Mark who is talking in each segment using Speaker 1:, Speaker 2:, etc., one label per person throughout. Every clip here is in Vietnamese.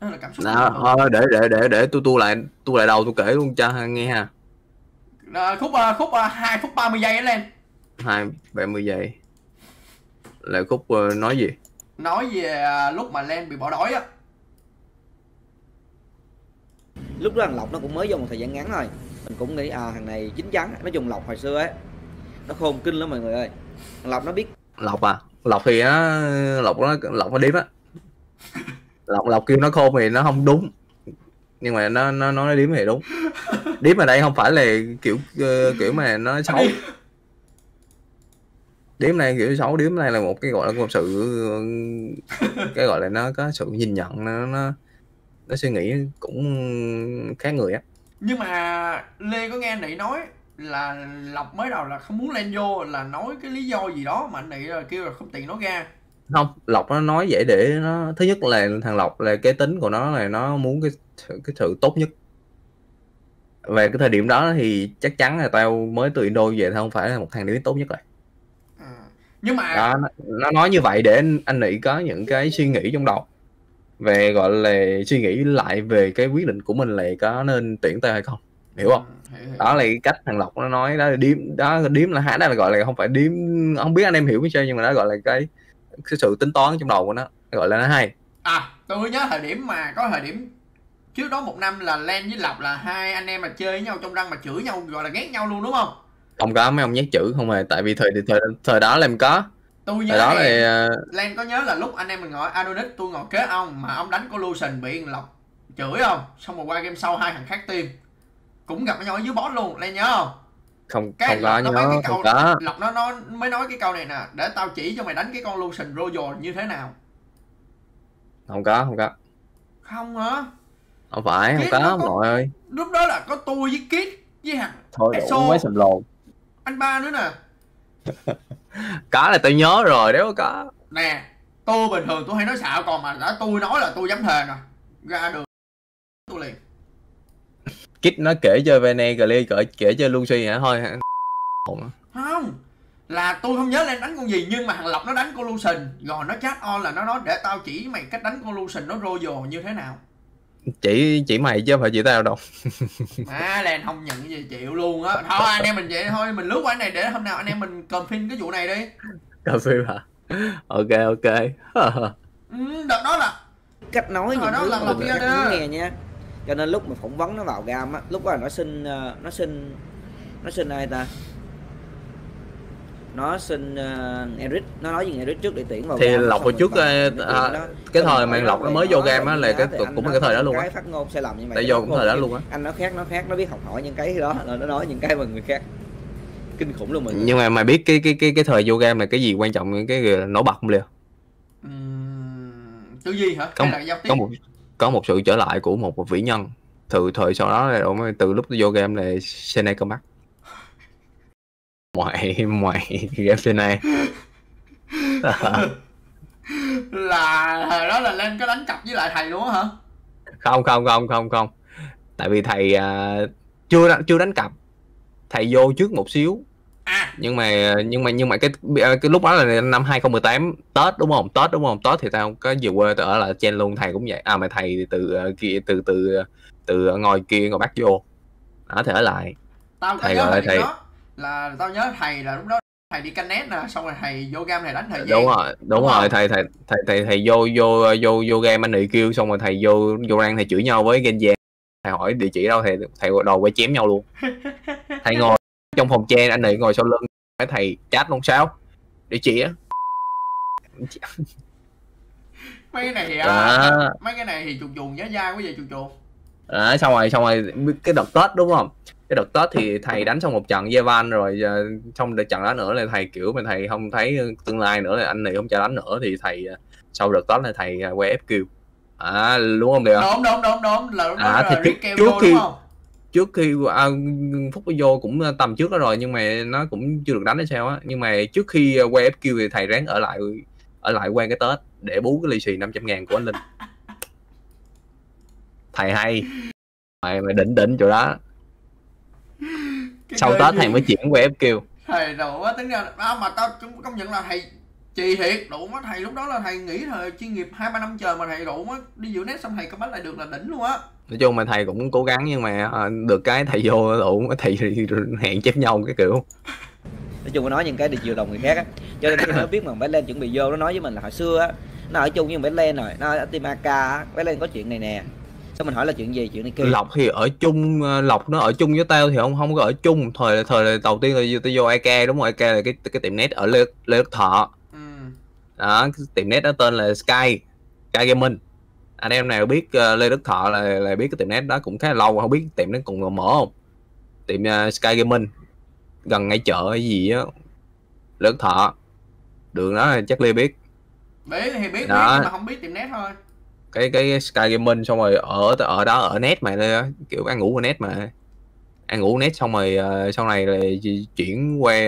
Speaker 1: Đó là cảm xúc bình thường.
Speaker 2: Đó, để tôi lại đầu tôi kể luôn cho nghe ha.
Speaker 1: Khúc 2 phút 30 giây á Len.
Speaker 2: 30 giây là khúc nói gì?
Speaker 1: Nói về lúc mà Len bị bỏ đói á.
Speaker 3: Lúc đó thằng Lộc nó cũng mới vô một thời gian ngắn thôi, mình cũng nghĩ thằng này chín chắn. Nói chung Lộc hồi xưa ấy nó khôn kinh lắm mọi người ơi. Thằng Lộc nó biết.
Speaker 2: Lộc thì Lộc nó điếm á. Lộc kêu nó khôn thì nó không đúng, nhưng mà nó nói điếm thì đúng. Điếm ở đây không phải là kiểu mà nó xấu. Điếm này kiểu xấu, điếm này là một cái gọi là một sự cái gọi là nó có sự nhìn nhận, nó suy nghĩ cũng khác người á.
Speaker 1: Nhưng mà Lê có nghe anh Nị nói là Lộc mới đầu là không muốn Len vô, là nói cái lý do gì đó mà anh Nị là kêu là không tiện nói ra.
Speaker 2: Không, Lộc nó nói vậy để nó, thứ nhất là thằng Lộc là cái tính của nó là nó muốn cái sự tốt nhất. Về cái thời điểm đó thì chắc chắn là tao mới từ Indo về, tao không phải là một thằng điểm tốt nhất rồi.
Speaker 1: Nhưng mà
Speaker 2: đó, nó nói như vậy để anh Nị có những cái suy nghĩ trong đầu về, gọi là suy nghĩ lại về cái quyết định của mình là có nên tuyển tao hay không, hiểu không? Đó là cái cách thằng Lộc nó nói đó. Điếm là hả, đó là gọi là không phải điếm, không biết anh em hiểu cái sao, nhưng mà nó gọi là cái sự tính toán trong đầu của nó, gọi là nó hay.
Speaker 1: Tôi nhớ thời điểm mà có thời điểm trước đó 1 năm là Len với Lộc là hai anh em mà chơi với nhau trong răng mà chửi nhau, gọi là ghét nhau luôn đúng không?
Speaker 2: Không có, mấy ông nhát chữ không hề, tại vì thời đó làm có.
Speaker 1: Tôi nhớ
Speaker 2: đó
Speaker 1: Len có nhớ là lúc anh em mình ngồi Adonix, tôi ngồi kế ông mà ông đánh Collusion bị Lộc chửi không? Xong rồi qua game sau hai thằng khác team cũng gặp nhau ở dưới boss luôn, Len nhớ không?
Speaker 2: Không
Speaker 1: Cái
Speaker 2: có
Speaker 1: Lộc nó
Speaker 2: nhớ,
Speaker 1: mấy cái
Speaker 2: không
Speaker 1: câu
Speaker 2: có.
Speaker 1: Lộc nó mới nói cái câu này nè, để tao chỉ cho mày đánh cái con Lucian Royal như thế nào.
Speaker 2: Không có.
Speaker 1: Không hả?
Speaker 2: Không phải, không có mọi ơi.
Speaker 1: Lúc đó là có tôi với Kid với thằng
Speaker 2: Thôi đủ mấy sầm lồn.
Speaker 1: Anh ba nữa nè.
Speaker 2: Có là tôi nhớ rồi, nếu có.
Speaker 1: Nè, tôi bình thường tôi hay nói xạo, còn mà đã tôi nói là tôi dám thề nè. Ra đường tôi liền.
Speaker 2: Kid nó kể chơi Vene, kể chơi Lucy hả? Thôi
Speaker 1: không, là tôi không nhớ lên đánh con gì, nhưng mà thằng Lộc nó đánh con Lucian, rồi nó chat on là nó nói để tao chỉ mày cách đánh con Lucian nó Royal như thế nào.
Speaker 2: Chỉ mày chứ không phải chỉ tao đâu.
Speaker 1: Len không nhận gì chịu luôn á. Thôi anh em mình vậy thôi, mình lướt qua cái này để hôm nào anh em mình confirm cái vụ này đi.
Speaker 2: Confirm hả? Ok.
Speaker 1: Đợt đó là
Speaker 3: cách nói những thứ
Speaker 1: mà
Speaker 3: mình muốn nghe nha. Cho nên lúc mà phỏng vấn nó vào gam á, lúc đó là nó xin ai ta? Nó xin Eric, nó nói với Eric trước để tuyển vào.
Speaker 2: Thì Lộc hồi trước cái thời mà Lộc nó mới vô game á là cũng là cái thời đó luôn á.
Speaker 3: Cái phát ngôn sai lầm như vậy.
Speaker 2: Tại vô cũng thời đó luôn á.
Speaker 3: Anh nó khác, nó biết học hỏi những cái đó, nó nói những cái mà người khác kinh khủng luôn mọi người.
Speaker 2: Nhưng mà mày biết cái thời vô game là cái gì quan trọng, cái nổi bật không liền?
Speaker 1: Tư duy hả? Hay là giao tiếp?
Speaker 2: Có một sự trở lại của một vĩ nhân. Từ thời sau đó là từ lúc vô game là Sene Comac. Ngoài game Sene.
Speaker 1: Là thời đó là Lên có đánh cặp với lại thầy luôn á hả?
Speaker 2: Không. Tại vì thầy chưa đánh cặp. Thầy vô trước một xíu. Nhưng mà cái lúc đó là năm 2018 Tết đúng không? Tết thì tao có về quê, tao ở lại Chen luôn. Thầy cũng vậy. Mà thầy từ ngồi kia ngồi bắt vô. Đó, thầy ở lại.
Speaker 1: Tao có nhớ thầy đó là tao nhớ thầy là lúc đó thầy đi canh nét nè, xong rồi thầy vô game thầy đánh thời gian.
Speaker 2: Đúng rồi. Thầy vô game anh Nị kêu, xong rồi thầy vô rang thầy chửi nhau với Genji. Thầy hỏi địa chỉ đâu, thầy đòi quay chém nhau luôn. Thầy ngồi trong phòng che, anh Nị ngồi sau lưng, thầy chat luôn sao địa chỉ á.
Speaker 1: Mấy cái này thì chuồn giá dai quá vậy chuồn.
Speaker 2: Xong rồi cái đợt Tết đúng không? Cái đợt Tết thì thầy đánh xong một trận với Van rồi, xong đợt trận đó nữa là thầy kiểu mà thầy không thấy tương lai nữa, là anh này không cho đánh nữa, thì thầy sau đợt Tết là thầy quay FQ. Đúng không?
Speaker 1: Đúng là lúc đó là kêu vô đúng không?
Speaker 2: Trước khi Phúc vô cũng tầm trước đó rồi, nhưng mà nó cũng chưa được đánh hay sao á. Nhưng mà trước khi quay FQ thì thầy ráng ở lại quen cái Tết để bú cái lì xì 500.000 của anh Linh. Thầy hay mày đỉnh chỗ đó. Sau Tết thầy mới chuyển qua FQ.
Speaker 1: Thầy đồ quá, tính ra mà tao cũng công nhận là thầy Chì thiệt, đủ á thầy, lúc đó là thầy nghỉ thời chuyên nghiệp 2-3 năm trời mà thầy đủ á, đi dự net xong thầy comeback lại được là đỉnh luôn á.
Speaker 2: Nói chung mà thầy cũng cố gắng nhưng mà được cái thầy vô đủ thầy hẹn chép nhau cái kiểu.
Speaker 3: Nói chung nó nói những cái điều chiều lòng người khác á, cho nên khi nó biết mà bé lên chuẩn bị vô, nó nói với mình là hồi xưa á nó ở chung với bé lên rồi, nó ở team AK á, bé lên có chuyện này nè, xong mình hỏi là chuyện gì, chuyện này kia.
Speaker 2: Lộc thì ở chung, Lộc nó ở chung với tao thì không có ở chung. Thời đầu tiên là tao vô AK, đúng rồi, AK là cái tiệm net ở Lê Đức Thọ. Đó, cái tiệm net đó tên là Sky Gaming. Anh em nào biết Lê Đức Thọ là biết cái tiệm net đó cũng khá là lâu, không biết tiệm nó còn mở không. Tiệm Sky Gaming gần ngay chợ hay gì á, Lê Đức Thọ, đường đó chắc Lê biết.
Speaker 1: Biết thì biết nhưng mà không biết tiệm net thôi.
Speaker 2: Cái Sky Gaming, xong rồi ở đó ở net mà kiểu ăn ngủ ở net mà, ăn ngủ net xong rồi sau này là chuyển qua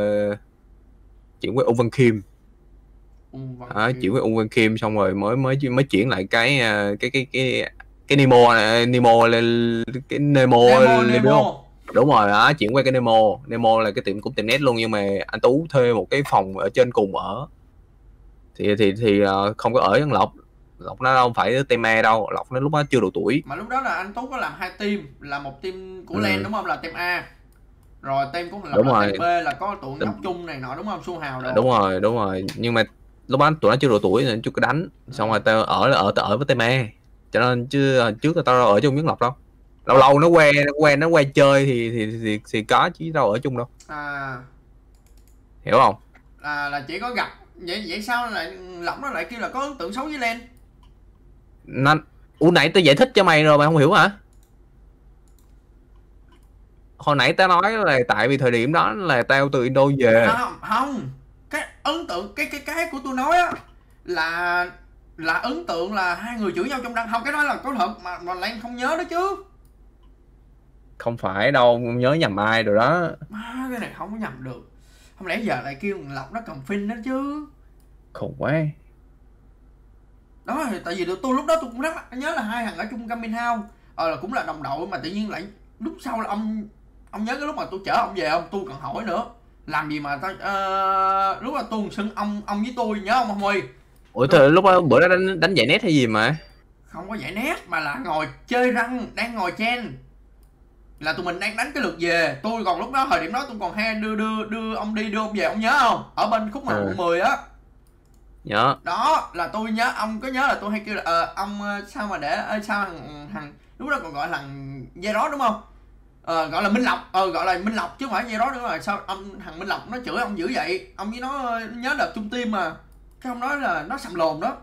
Speaker 2: Ung Văn Kim. Chuyển qua Ung Văn Kim xong rồi mới chuyển lại cái Nemo cái Nemo. Đúng rồi đó, chuyển qua cái Nemo là cái cũng tiệm net luôn, nhưng mà anh Tú thuê một cái phòng ở trên cùng ở, thì không có ở với Lộc nó không phải team A đâu, Lộc nó lúc đó chưa đủ tuổi.
Speaker 1: Mà lúc đó là anh Tú có làm 2 team, là một team của Len đúng không, là team A, rồi team của Lộc là team B, là có tụi nhóc chung này nọ đúng không, Su Hào đó.
Speaker 2: Đúng rồi, nhưng mà lúc đó tụi nó chưa đủ tuổi nên chưa có đánh, xong rồi tao ở với team A, cho nên chứ trước tao ở chung với Lộc đâu. Lâu nó qua chơi thì có, chứ đâu ở chung đâu. Hiểu không?
Speaker 1: Là chỉ có gặp vậy sao lại Lộc nó lại kêu là có ấn tượng xấu với Len?
Speaker 2: Nãy tao giải thích cho mày rồi mày không hiểu hả? Hồi nãy tao nói là tại vì thời điểm đó là tao từ Indo về.
Speaker 1: Không, cái ấn tượng cái của tôi nói á là ấn tượng là hai người chửi nhau trong đăng, không, cái đó là có thật mà Len không nhớ đó chứ.
Speaker 2: Không phải đâu, nhớ nhầm ai rồi đó.
Speaker 1: Cái này không có nhầm được. Không lẽ giờ lại kêu Lộc nó cầm phim đó chứ.
Speaker 2: Khùng quá.
Speaker 1: Đó, tại vì tôi lúc đó tôi cũng rất nhớ là hai thằng ở chung Gaming House, là cũng là đồng đội, mà tự nhiên lại lúc sau là ông nhớ cái lúc mà tôi chở ông về không, tôi còn hỏi nữa làm gì mà tao lúc là tôi xưng ông với tôi, nhớ không Huy?
Speaker 2: Ủa thời lúc đó bữa đó đánh giải net hay gì mà?
Speaker 1: Không có giải net mà là ngồi chơi răng, đang ngồi chen, là tụi mình đang đánh cái lượt về. Tôi còn lúc đó thời điểm đó tôi còn hay đưa ông đi, đưa ông về, ông nhớ không, ở bên khúc mà quận 10 á.
Speaker 2: Nhớ.
Speaker 1: Đó là tôi nhớ, ông có nhớ là tôi hay kêu là ông sao mà để sao thằng lúc đó còn gọi là thằng dây đó đúng không, gọi là Minh Lộc, gọi là Minh Lộc chứ không phải dây đó nữa. Rồi sao thằng Minh Lộc nó chửi ông dữ vậy, ông với nó nhớ đợt chung team mà, cái ông nói là nó sầm lồn đó.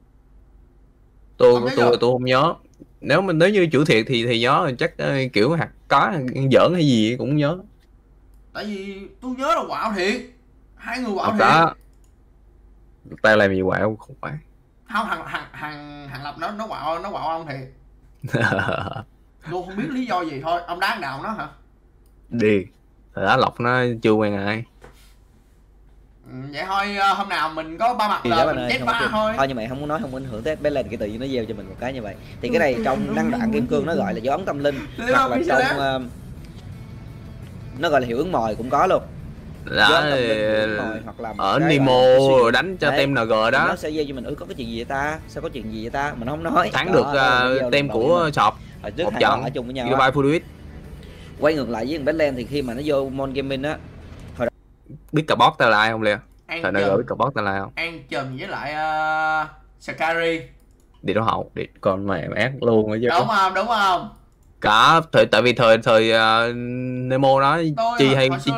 Speaker 2: Tôi không nhớ. Nếu như chửi thiệt thì nhớ, chắc kiểu hạt có giỡn hay gì cũng nhớ.
Speaker 1: Tại vì tôi nhớ là quạo thiệt, hai người quạo thiệt
Speaker 2: đó. Tao làm gì quạo không phải.
Speaker 1: Không, thằng Lập nó quạo ông thiệt. Tôi không biết lý do gì thôi, ông đáng đạo nó hả?
Speaker 2: Đi. Thời đó Lộc nó chưa quen ai.
Speaker 1: Vậy thôi hôm nào mình có ba mặt là mình chết ba thôi.
Speaker 3: Thôi nhưng mà không muốn nói, không ảnh hưởng tới bé lên, cái tự nhiên nó gieo cho mình một cái như vậy. Thì cái này trong năng đoạn kim cương nó gọi là dấu ấn tâm linh, hoặc là trong nó gọi là hiệu ứng mồi cũng có luôn.
Speaker 2: Đó, hoặc là ở Nemo đánh cho team NG đó,
Speaker 3: nó sẽ gieo cho mình có cái chuyện gì vậy ta, sao có chuyện gì vậy ta, mình không nói.
Speaker 2: Thắng được team của Shop một trận
Speaker 3: ở chung với nhau.
Speaker 2: Dubai Fluid.
Speaker 3: Quay ngược lại với thằng Bedland thì khi mà nó vô Mon Gaming á,
Speaker 2: biết cả boss ta là ai không Lê? Thời này biết cả boss ta là ai không?
Speaker 1: An chùm với lại Sakari.
Speaker 2: Đi đấu hậu, đi con mẹ ác luôn chứ.
Speaker 1: Đúng không?
Speaker 2: Cả tại vì thời Nemo đó chi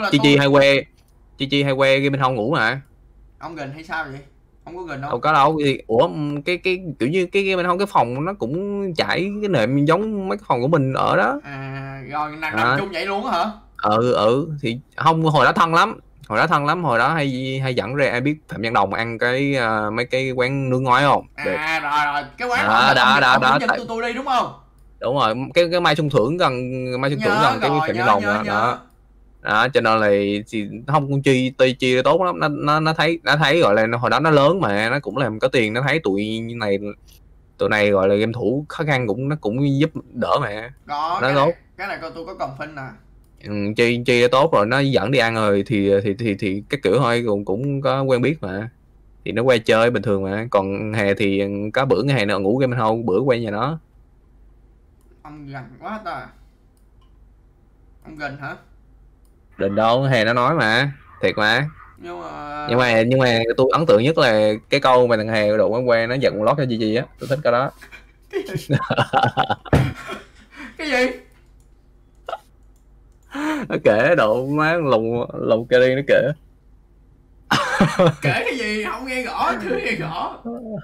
Speaker 2: hay que game bên hông ngủ mà.
Speaker 1: Ông gần hay sao vậy? Không có gần đâu.
Speaker 2: Đâu có đâu. Thì ủa cái kiểu như cái game bên hông, cái phòng nó cũng trải cái nệm giống mấy cái phòng của mình ở đó.
Speaker 1: Rồi nằm chung vậy luôn á hả?
Speaker 2: Thì không, hồi đó thân lắm, hồi đó hay dẫn ra, ai biết Phạm Văn Đồng ăn cái mấy cái quán nướng ngói không?
Speaker 1: Rồi cái quán
Speaker 2: đó
Speaker 1: tôi đi đúng không?
Speaker 2: Đúng rồi, cái Mai Xuân Thưởng gần cái Phạm Văn Đồng đó, cho nên là thì không con chi tốt lắm, nó thấy gọi là hồi đó nó lớn mà nó cũng làm có tiền, nó thấy tụi này gọi là game thủ khó khăn, nó cũng giúp đỡ mà. Nó tốt.
Speaker 1: Cái này tôi có confirm nè.
Speaker 2: Chi tốt rồi, nó dẫn đi ăn rồi thì cái kiểu thôi cũng có quen biết mà. thì nó qua chơi bình thường mà. Còn Hè thì có bữa ngày Hè nó ngủ game home, bữa qua nhà nó.
Speaker 1: Ông gần quá ta. Ông gần hả?
Speaker 2: Định đâu, Hè nó nói mà, thiệt mà. Nhưng mà tôi ấn tượng nhất là cái câu mà thằng Hè độ quán quen nó giật một lót cho Gigi á, tôi thích cái đó.
Speaker 1: Cái gì?
Speaker 2: Nó kể độ má lùng kia đi, nó kể.
Speaker 1: Kể cái gì không nghe rõ, thử nghe rõ.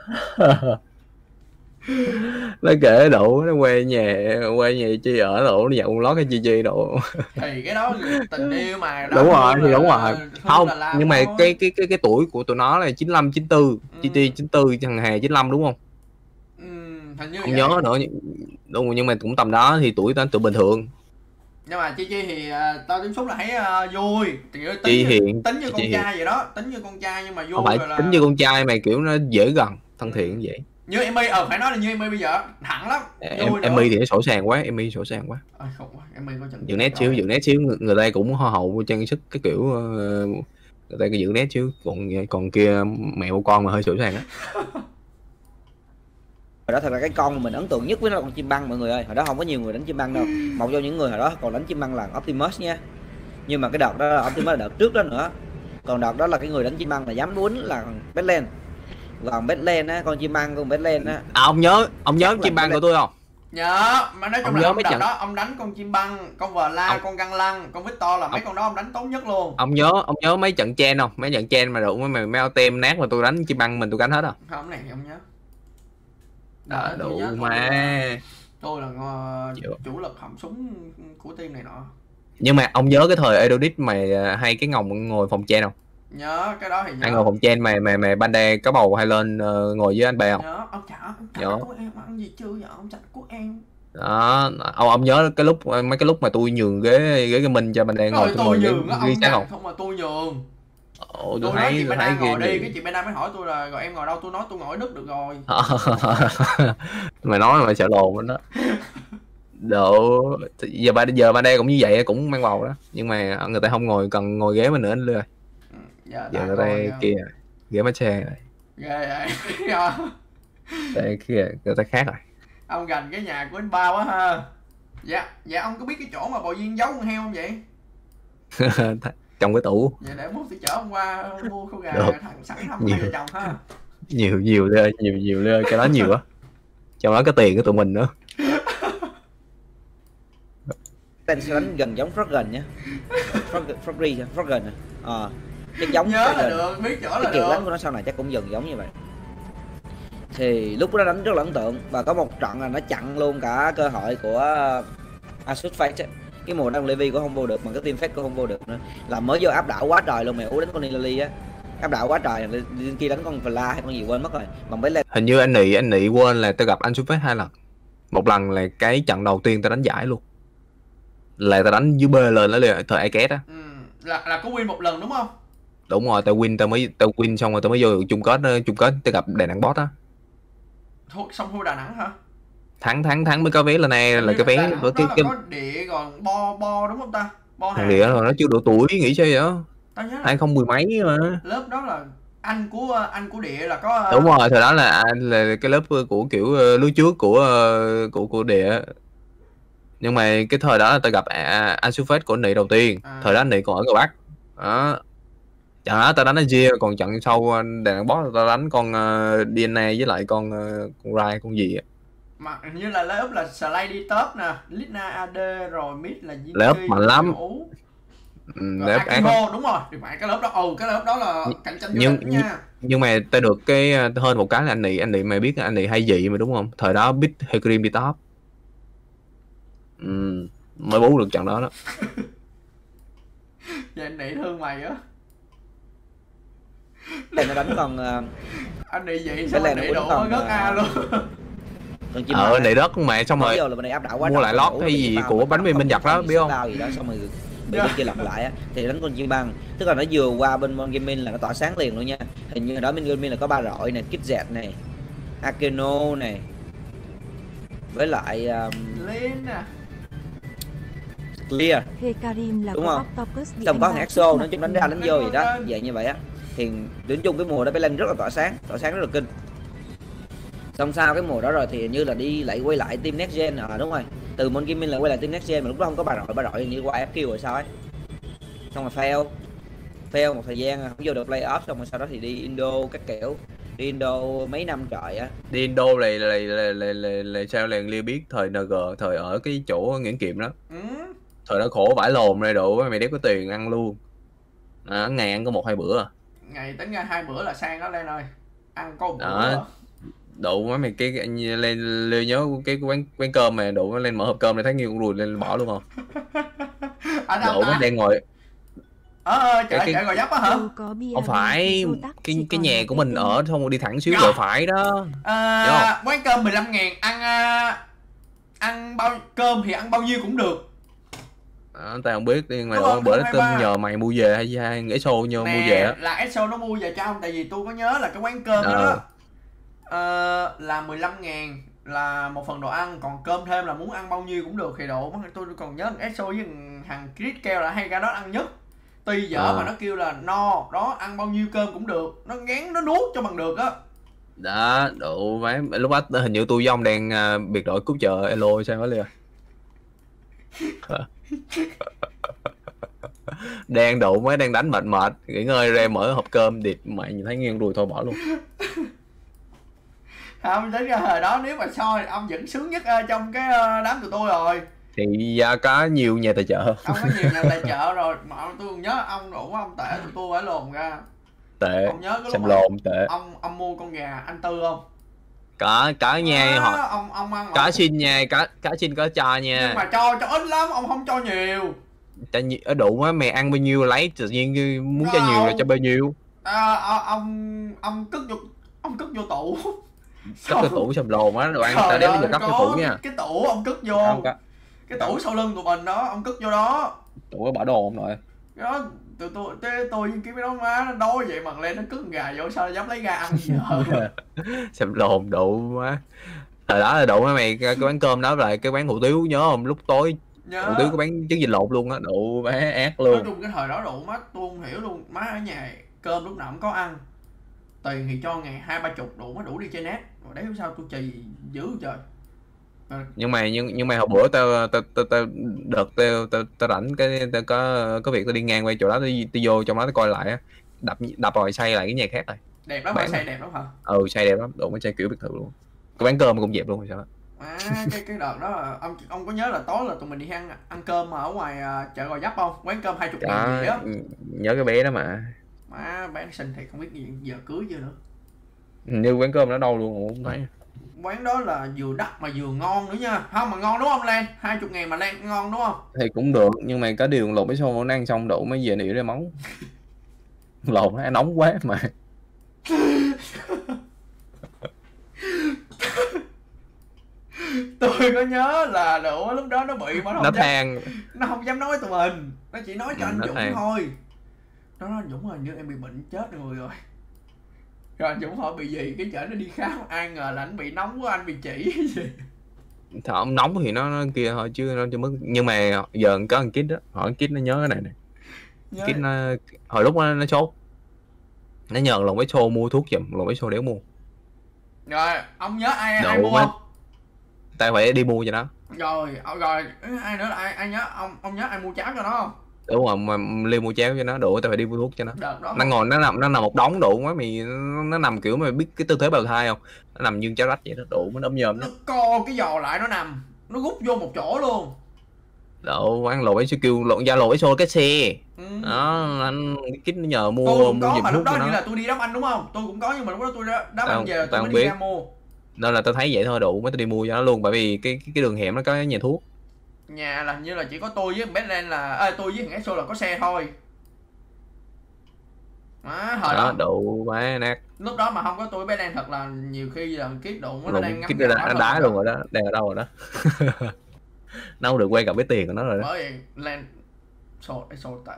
Speaker 2: Nó kể độ nó quay nhà Chi ở độ nó giật một lót cái Gigi độ.
Speaker 1: Thì cái đó tình yêu mà.
Speaker 2: Đúng rồi, thì đúng rồi. Không, nhưng mà cái tuổi của tụi nó là 95 94, Gigi 94, thằng Hè 95 đúng không?
Speaker 1: Hình như
Speaker 2: không nhớ nữa. Đúng, nhưng mà cũng tầm đó thì tuổi tụi bình thường.
Speaker 1: Nhưng mà Chi thì tao tiếp xúc là thấy vui.
Speaker 2: Tính
Speaker 1: như con trai vậy đó, tính như con trai nhưng mà vui.
Speaker 2: Không phải tính như con trai mà kiểu nó dễ gần, thân thiện vậy.
Speaker 1: Như Emmy, phải nói là như Emmy bây giờ thẳng lắm.
Speaker 2: Emmy thì nó sổ sàng quá, Emmy sổ sàng quá.
Speaker 1: Emmy có
Speaker 2: giữ nét xíu, người ta cũng hoa hậu trang sức cái kiểu, người ta cái giữ nét xíu, còn kia mẹo con mà hơi sổ sàng á.
Speaker 3: Hồi đó thật là cái con mà mình ấn tượng nhất với nó là con chim băng mọi người ơi. Hồi đó không có nhiều người đánh chim băng đâu. Một trong những người hồi đó còn đánh chim băng là Optimus nha. Nhưng mà cái đợt đó là Optimus là đợt trước đó nữa. Còn đợt đó là cái người đánh chim băng là dám quýnh là Batland. Còn Batland á, con chim băng con Batland á.
Speaker 2: Ông nhớ chim băng của tôi không?
Speaker 1: Nhớ, mà nói chung là đợt đó ông đánh con chim băng, con Vla, con Găng Lăng, con Victor là mấy con đó ông đánh tốt nhất luôn.
Speaker 2: Ông nhớ mấy trận chen không? Mấy trận chen mà đủ mấy tem nát mà tôi đánh chim băng mình tôi đánh hết à?
Speaker 1: Không, này thì ông nhớ.
Speaker 2: Đủ mà.
Speaker 1: Tôi là chủ lực họng súng của team này nọ.
Speaker 2: Nhưng mà ông nhớ cái thời Edodit mà hay cái ngồi phòng chen không?
Speaker 1: Nhớ, cái đó thì nhớ.
Speaker 2: Hay ngồi phòng chen mà Bande có bầu hay lên ngồi với anh bè không?
Speaker 1: Nhớ, ông chả của em ăn gì chưa vậy? Ông chặt của em.
Speaker 2: Đó, ông nhớ mấy cái lúc mà tôi nhường ghế Gaming cho Bande ngồi
Speaker 1: tôi nhường á, ông chặt không mà tôi nhường.
Speaker 2: Tôi thấy
Speaker 1: chị Benda ngồi đi, cái chị Benda mới hỏi tôi là rồi em ngồi đâu, tôi nói tôi ngồi ở Đức được rồi.
Speaker 2: Mày nói mà sợ lồn bên đó. Giờ Banda cũng như vậy, cũng mang bầu đó, nhưng mà người ta không cần ngồi ghế mình nữa anh Lê. Giờ người ta kia ghế má tre rồi.
Speaker 1: Ghê vậy.
Speaker 2: Đây kia người ta khác rồi.
Speaker 1: Ông gần cái nhà của anh Ba quá ha. Dạ ông có biết cái chỗ mà bò viên giấu con heo không vậy?
Speaker 2: Trong cái tủ.
Speaker 1: Vậy để bố sẽ chở ông qua mua con gà thằng sẵn thăm hai vợ chồng ha.
Speaker 2: Nhiều lên cái đó nhiều á. Trong đó có tiền của tụi mình nữa.
Speaker 3: Tên sẽ đánh gần giống Froggen nhá. Froggen à. Chắc giống
Speaker 1: nhớ là được, biết chỗ là được.
Speaker 3: Cái kiểu đánh của nó sau này chắc cũng dần giống như vậy. Thì lúc đó đánh rất là ấn tượng. Và có một trận là nó chặn luôn cả cơ hội của Asus Fate ấy. Cái mùa đang Levi cũng không vô được mà cái team Fate cũng không vô được nữa. Là mới vô áp đảo quá trời luôn, mày Ú đánh con Nidalee á. Áp đảo quá trời, lên kia đánh con Vla hay con gì quên mất rồi. Mà mới lên.
Speaker 2: Hình như anh Nị quên là tao gặp anh Asus Fate 2 lần. Một lần là cái trận đầu tiên tao đánh giải luôn. Là tao đánh dưới B lên đó liền, thời Iced á.
Speaker 1: Là có win một lần đúng không?
Speaker 2: Đúng rồi, tao win xong rồi tao mới vô chung kết tao gặp Đà Nẵng boss á.
Speaker 1: Xong thua Đà Nẵng hả?
Speaker 2: Thắng mới có vé lên này, là cái vé
Speaker 1: của cái có địa còn bo đúng không ta? Bo
Speaker 2: thằng địa rồi nó chưa độ tuổi, nghĩ sao vậy?
Speaker 1: Tao nhớ là
Speaker 2: 2010 mấy mà.
Speaker 1: lớp đó là anh của địa là có.
Speaker 2: Đúng rồi, thời đó là cái lớp của kiểu lứa trước của địa. Nhưng mà cái thời đó là tao gặp Asus Fate của Nị đầu tiên. Thời đó Nị còn ở Gò Bắc. Đó. Trận đó tao đánh Gia, còn trận sau Đà Nẵng boss tao đánh con DNA với lại con Rai con gì á.
Speaker 1: Mà như là lớp là Slide đi top nè, Lina AD rồi mid là
Speaker 2: lớp mạnh lắm.
Speaker 1: Lớp Akimo đúng rồi, thì phải cái lớp đó cái lớp đó là cạnh tranh vô địch nha.
Speaker 2: Nhưng mà tao được cái hơn một cái là anh Nị mày biết anh Nị hay gì mà đúng không? Thời đó biết Hecarim đi top. Mới bú được trận đó đó.
Speaker 1: Vậy anh Nị thương mày á.
Speaker 3: Đây nó đánh còn
Speaker 1: anh Nị vậy sao anh Nị độ gớt A luôn.
Speaker 2: Nị đất mà xong rồi mua lại lót hay gì của bánh mì Minh Nhật đó biết không?
Speaker 3: Gì đó xong rồi bị bên kia lọc lại á thì đánh con chim băng, tức là nó vừa qua bên Mon Gaming là nó tỏa sáng liền luôn nha. Hình như đó bên Gaming là có ba rọi này, Kit này, Akeno này, với lại
Speaker 1: Lên nè,
Speaker 3: Clear
Speaker 4: Hecarim là
Speaker 3: đúng không? Xong có thằng Exo nó chung đánh ra đánh vô vậy đó, vậy như vậy á. thì đến chung cái mùa đó bé Lan rất là tỏa sáng rất là kinh. Xong sau cái mùa đó rồi thì như là đi lại quay lại team next gen, đúng rồi, từ Mon Gaming lại quay lại team next gen mà lúc đó không có bà rọi như qua FQ rồi sao ấy. Xong rồi fail một thời gian không vô được playoff, xong rồi sau đó thì đi Indo các kiểu, đi Indo mấy năm trời á.
Speaker 2: Đi Indo là sao liền Lia biết thời NG, thời ở cái chỗ Nguyễn Kiệm đó. Thời đó khổ vãi lồn này đủ, mày đéo có tiền ăn luôn. Ngày ăn có 1-2 bữa.
Speaker 1: Ngày tính ra 2 bữa là sang đó Lên ơi. Ăn có 1
Speaker 2: bữa. Đủ mấy mày cái lên nhớ cái quán cơm mà đủ lên mở hộp cơm này thấy nhiều con ruồi lên bỏ luôn không? Đủ mới đang ngồi
Speaker 1: chợ Gò Vấp á hả?
Speaker 2: Không phải, cái nhà của mình ở xong rồi đi thẳng xíu rồi phải đó.
Speaker 1: Quán cơm 15.000 ăn cơm thì ăn bao nhiêu cũng được.
Speaker 2: Tao không biết, nhưng mà bữa đó tao nhờ mày mua về hay ESO nhờ mua về á.
Speaker 1: Là ESO nó mua về cho ông, tại vì tôi có nhớ là cái quán cơm đó là 15.000 là một phần đồ ăn, còn cơm thêm là muốn ăn bao nhiêu cũng được thì độ. Tôi còn nhớ ESO với thằng Chris kêu là hay ra đó ăn nhất. Tuy dở mà nó kêu là no, đó ăn bao nhiêu cơm cũng được, nó ngán nó nuốt cho bằng được á.
Speaker 2: Đó, đủ mấy lúc đó hình như tôi với ông đang biệt đội cúp chợ Elo sao đó liền. Đang đủ mới đang đánh mệt nghỉ ngơi ra mở hộp cơm điệp mày nhìn thấy nghiêng đùi thôi bỏ luôn.
Speaker 1: Không, tính ra hồi đó nếu mà soi ông vẫn sướng nhất trong cái đám tụi tôi rồi.
Speaker 2: Thì có nhiều nhà tài trợ.
Speaker 1: Ông có nhiều nhà tài trợ rồi mà tôi còn nhớ ông đủ ông tệ tụi tôi phải lồn ra.
Speaker 2: Tệ.
Speaker 1: Ông nhớ cái lúc
Speaker 2: lồn tệ.
Speaker 1: Ông mua con gà anh Tư không?
Speaker 2: Có nha họ.
Speaker 1: Ông ăn
Speaker 2: có xin nha, có xin có cho nha.
Speaker 1: Nhưng mà cho ít lắm, ông không cho nhiều.
Speaker 2: Ở đủ á, mày ăn bao nhiêu lấy tự nhiên muốn cho nhiều là cho bao nhiêu.
Speaker 1: Ông cất vô tủ.
Speaker 2: Cất cái tủ sầm lồn á, đồ ăn ta đéo bây giờ cất cái tủ nha.
Speaker 1: Cái tủ ông cất vô. Cái tủ sau lưng của mình đó, ông cất vô đó.
Speaker 2: Tủ có bỏ đồ không nội.
Speaker 1: Đó, tôi với cái đó má nó đói vậy mà lên nó cất gà vô sao dám lấy gà ăn giờ.
Speaker 2: Sầm lồn đủ quá. Thời đó là đủ mày cái quán cơm đó lại cái quán hủ tiếu nhớ không, lúc tối hủ tiếu có bán trứng vịt lộn luôn á, đủ bé ác luôn.
Speaker 1: Nói chung cái thời đó đủ má tôi không hiểu luôn, má ở nhà cơm lúc nào cũng có ăn, tiền thì cho ngày 20-30 đủ má đủ đi chơi net, rồi đấy sao tôi chì dữ trời.
Speaker 2: Nhưng mà hồi bữa tao rảnh cái tao có việc tao đi ngang qua chỗ đó, tao vô trong đó tao coi lại á, đập rồi xây lại cái nhà khác rồi.
Speaker 1: Đẹp lắm hả? Xây đẹp lắm hả?
Speaker 2: Xây đẹp lắm, đủ mới xây kiểu biệt thự luôn. Cái quán cơm cũng dẹp luôn rồi sao đó.
Speaker 1: Cái đợt đó là ông có nhớ là tối là tụi mình đi ăn cơm mà ở ngoài chợ Gò Vấp không? Quán cơm 20.000 gì á.
Speaker 2: Nhớ cái bé đó mà.
Speaker 1: Má bán xinh thì không biết giờ cưới chưa nữa.
Speaker 2: Như quán cơm đó đâu luôn không thấy.
Speaker 1: Quán đó là vừa đắt mà vừa ngon nữa nha. Không mà ngon đúng không Lan? 20.000 mà Lan ngon đúng không?
Speaker 2: Thì cũng được, nhưng mà có điều lột cái xô nó ăn xong đủ mới về nỉ ra móng. Lột nó nóng quá mà.
Speaker 1: Tôi có nhớ là đủ lúc đó nó bị mà
Speaker 2: nó than.
Speaker 1: Nó không dám nói tụi mình, nó chỉ nói cho anh Dũng thôi. Nó nói Dũng hình như em bị bệnh chết người rồi. Rồi anh Dũng hỏi bị gì, cái chở nó đi khám, ai ngờ là anh bị nóng quá, anh bị chỉ cái gì.
Speaker 2: Ông nóng thì nó kia thôi chứ nó chưa mất. Nhưng mà giờ có thằng Kít đó, hỏi Kít nó nhớ cái này nè. Kít nó hồi lúc nó sốt, nó nhờ lòng với xô mua thuốc giùm, lòng với xô đéo mua.
Speaker 1: Rồi ông nhớ ai mua không?
Speaker 2: Tao phải đi mua cho nó.
Speaker 1: Rồi ai nữa là ai nhớ ông nhớ ai mua cháo cho nó không?
Speaker 2: Đúng rồi, mà Liên mua cháo cho nó, đủ tao phải đi mua thuốc cho nó. Nó ngồi nó nằm một đống đủ quá mày, nó nằm kiểu mà biết cái tư thế bào thai không? Nó nằm như cháo rách vậy đó, đủ nó ấm nhôm
Speaker 1: nó co cái giò lại nó nằm, nó rút vô một chỗ luôn.
Speaker 2: Đủ ăn lột ấy kêu lộn da lột ấy xô cái xe. Đó anh Kít nó nhờ mua
Speaker 1: giùm thuốc mà lúc đó như là tôi đi đám anh đúng không? Tôi cũng có nhưng mà lúc đó tôi đám anh về tôi mới đi ra mua.
Speaker 2: Nên là tao thấy vậy thôi đủ mới tao đi mua cho nó luôn, bởi vì cái đường hẻm nó có nhà thuốc.
Speaker 1: Nhà là như là chỉ có tôi với bé Lan là tôi với thằng Exo là có xe thôi. Hồi đó
Speaker 2: đủ quá nát.
Speaker 1: Lúc đó mà không có tôi bé Lan thật là nhiều khi là Kít đụng nó đang ngắm
Speaker 2: nó đá luôn rồi đó, đang ở đâu rồi đó. Nó không được quay gặp với tiền của nó rồi đó.
Speaker 1: Bởi vì Lan Exo tại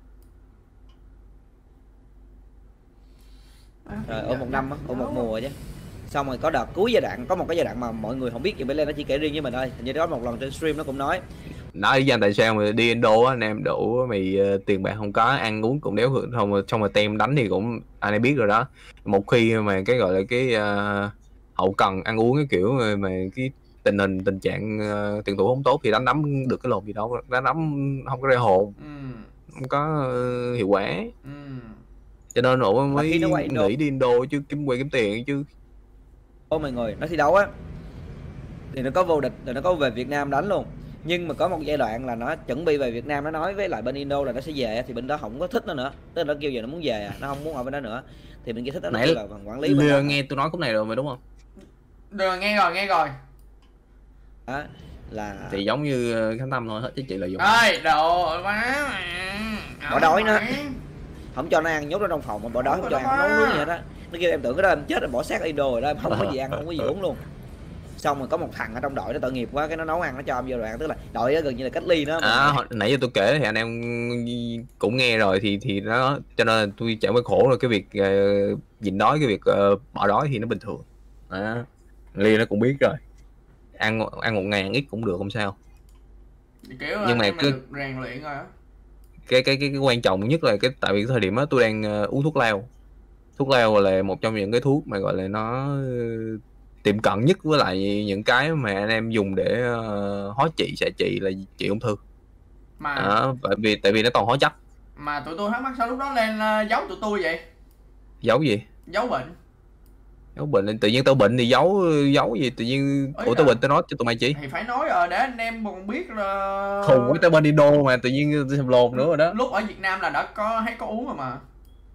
Speaker 3: ở một năm á, ở một mùa chứ. Xong rồi có đợt cuối giai đoạn, có một cái giai đoạn mà mọi người không biết gì, bên Lan nó chỉ kể riêng với mình thôi. Hình như đó một lần trên stream nó cũng nói
Speaker 2: nói lý do tại sao mà đi Indo á, anh em đủ mày tiền bạc không có, ăn uống cũng đéo không, xong rồi tem đánh thì cũng anh em biết rồi đó. Một khi mà cái gọi là cái hậu cần ăn uống cái kiểu mà cái tình trạng tiền tụ không tốt thì đánh đấm được cái lồn gì đâu, đánh đấm không có ra hồn, không có hiệu quả. Cho nên ổ mới nghĩ đi Indo chứ kiếm tiền chứ.
Speaker 3: Ô mọi người, nó thi đấu á thì nó có vô địch, rồi nó có về Việt Nam đánh luôn. Nhưng mà có một giai đoạn là nó chuẩn bị về Việt Nam, nó nói với lại bên Indo là nó sẽ về, thì bên đó không có thích nó nữa, tức là nó kêu giờ nó muốn về, nó không muốn ở bên đó nữa, thì bên kia thích nó kêu là quản lý bên đó.
Speaker 2: Nghe tôi nói khúc này rồi mà đúng không?
Speaker 1: Rồi nghe rồi.
Speaker 3: Đó là
Speaker 2: thì giống như Khánh Tâm thôi, hết chứ chị lợi dụng.
Speaker 1: Ơi đồ quá mà.
Speaker 3: Bỏ đói nó, không cho nó ăn, nhốt nó trong phòng mà bỏ đói, không cho ăn, nấu nướng gì hết á. Nó kêu em tưởng cái đó em chết rồi, bỏ xác ở Indo rồi đó, em không có gì ăn, không có gì uống luôn. Xong rồi có một thằng ở trong đội nó tội nghiệp quá, cái nó nấu ăn nó cho em vô đồ ăn, tức là đội đó gần như là cách ly nó.
Speaker 2: Nãy giờ tôi kể thì anh em cũng nghe rồi, thì nó cho nên là tôi chả mới khổ rồi cái việc nhịn đói, cái việc bỏ đói thì nó bình thường. Ly nó cũng biết rồi, ăn 1.000 ít cũng được, không sao.
Speaker 1: Kiểu nhưng mà cứ rèn luyện rồi á.
Speaker 2: Cái quan trọng nhất là cái tại vì cái thời điểm đó tôi đang uống thuốc lao. Thuốc lao là một trong những cái thuốc mà gọi là nó tiệm cận nhất với lại những cái mà anh em dùng để hóa trị, xạ trị là trị ung thư. Mà tại vì nó toàn hóa chất.
Speaker 1: Mà tụi tôi thắc mắc sao lúc đó lên giấu tụi tôi vậy?
Speaker 2: Giấu gì?
Speaker 1: Giấu bệnh.
Speaker 2: Giấu bệnh? Tự nhiên tao bệnh thì giấu gì? Tự nhiên tao bệnh tao nói cho tụi mày chi?
Speaker 1: Thì phải nói để anh em còn biết là
Speaker 2: khùng với tao bên Indo mà tự nhiên thầm lồn nữa rồi đó.
Speaker 1: Lúc ở Việt Nam là đã có uống rồi mà.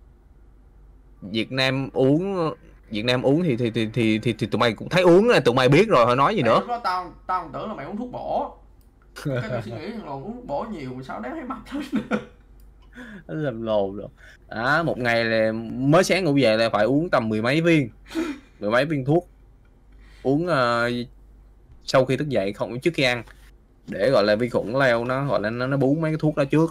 Speaker 2: Việt Nam uống thì tụi mày cũng thấy uống là tụi mày biết rồi, thôi nói gì nữa.
Speaker 1: Lúc đó tao còn tưởng là mày uống thuốc bổ. Cái tao suy nghĩ là uống thuốc bổ nhiều sao đáng thấy mập hết.
Speaker 2: Nó làm lồn rồi. Một ngày là mới sáng ngủ dậy là phải uống tầm mười mấy viên thuốc. Uống sau khi thức dậy, không trước khi ăn, để gọi là vi khuẩn leo nó gọi là nó bú mấy cái thuốc đó trước.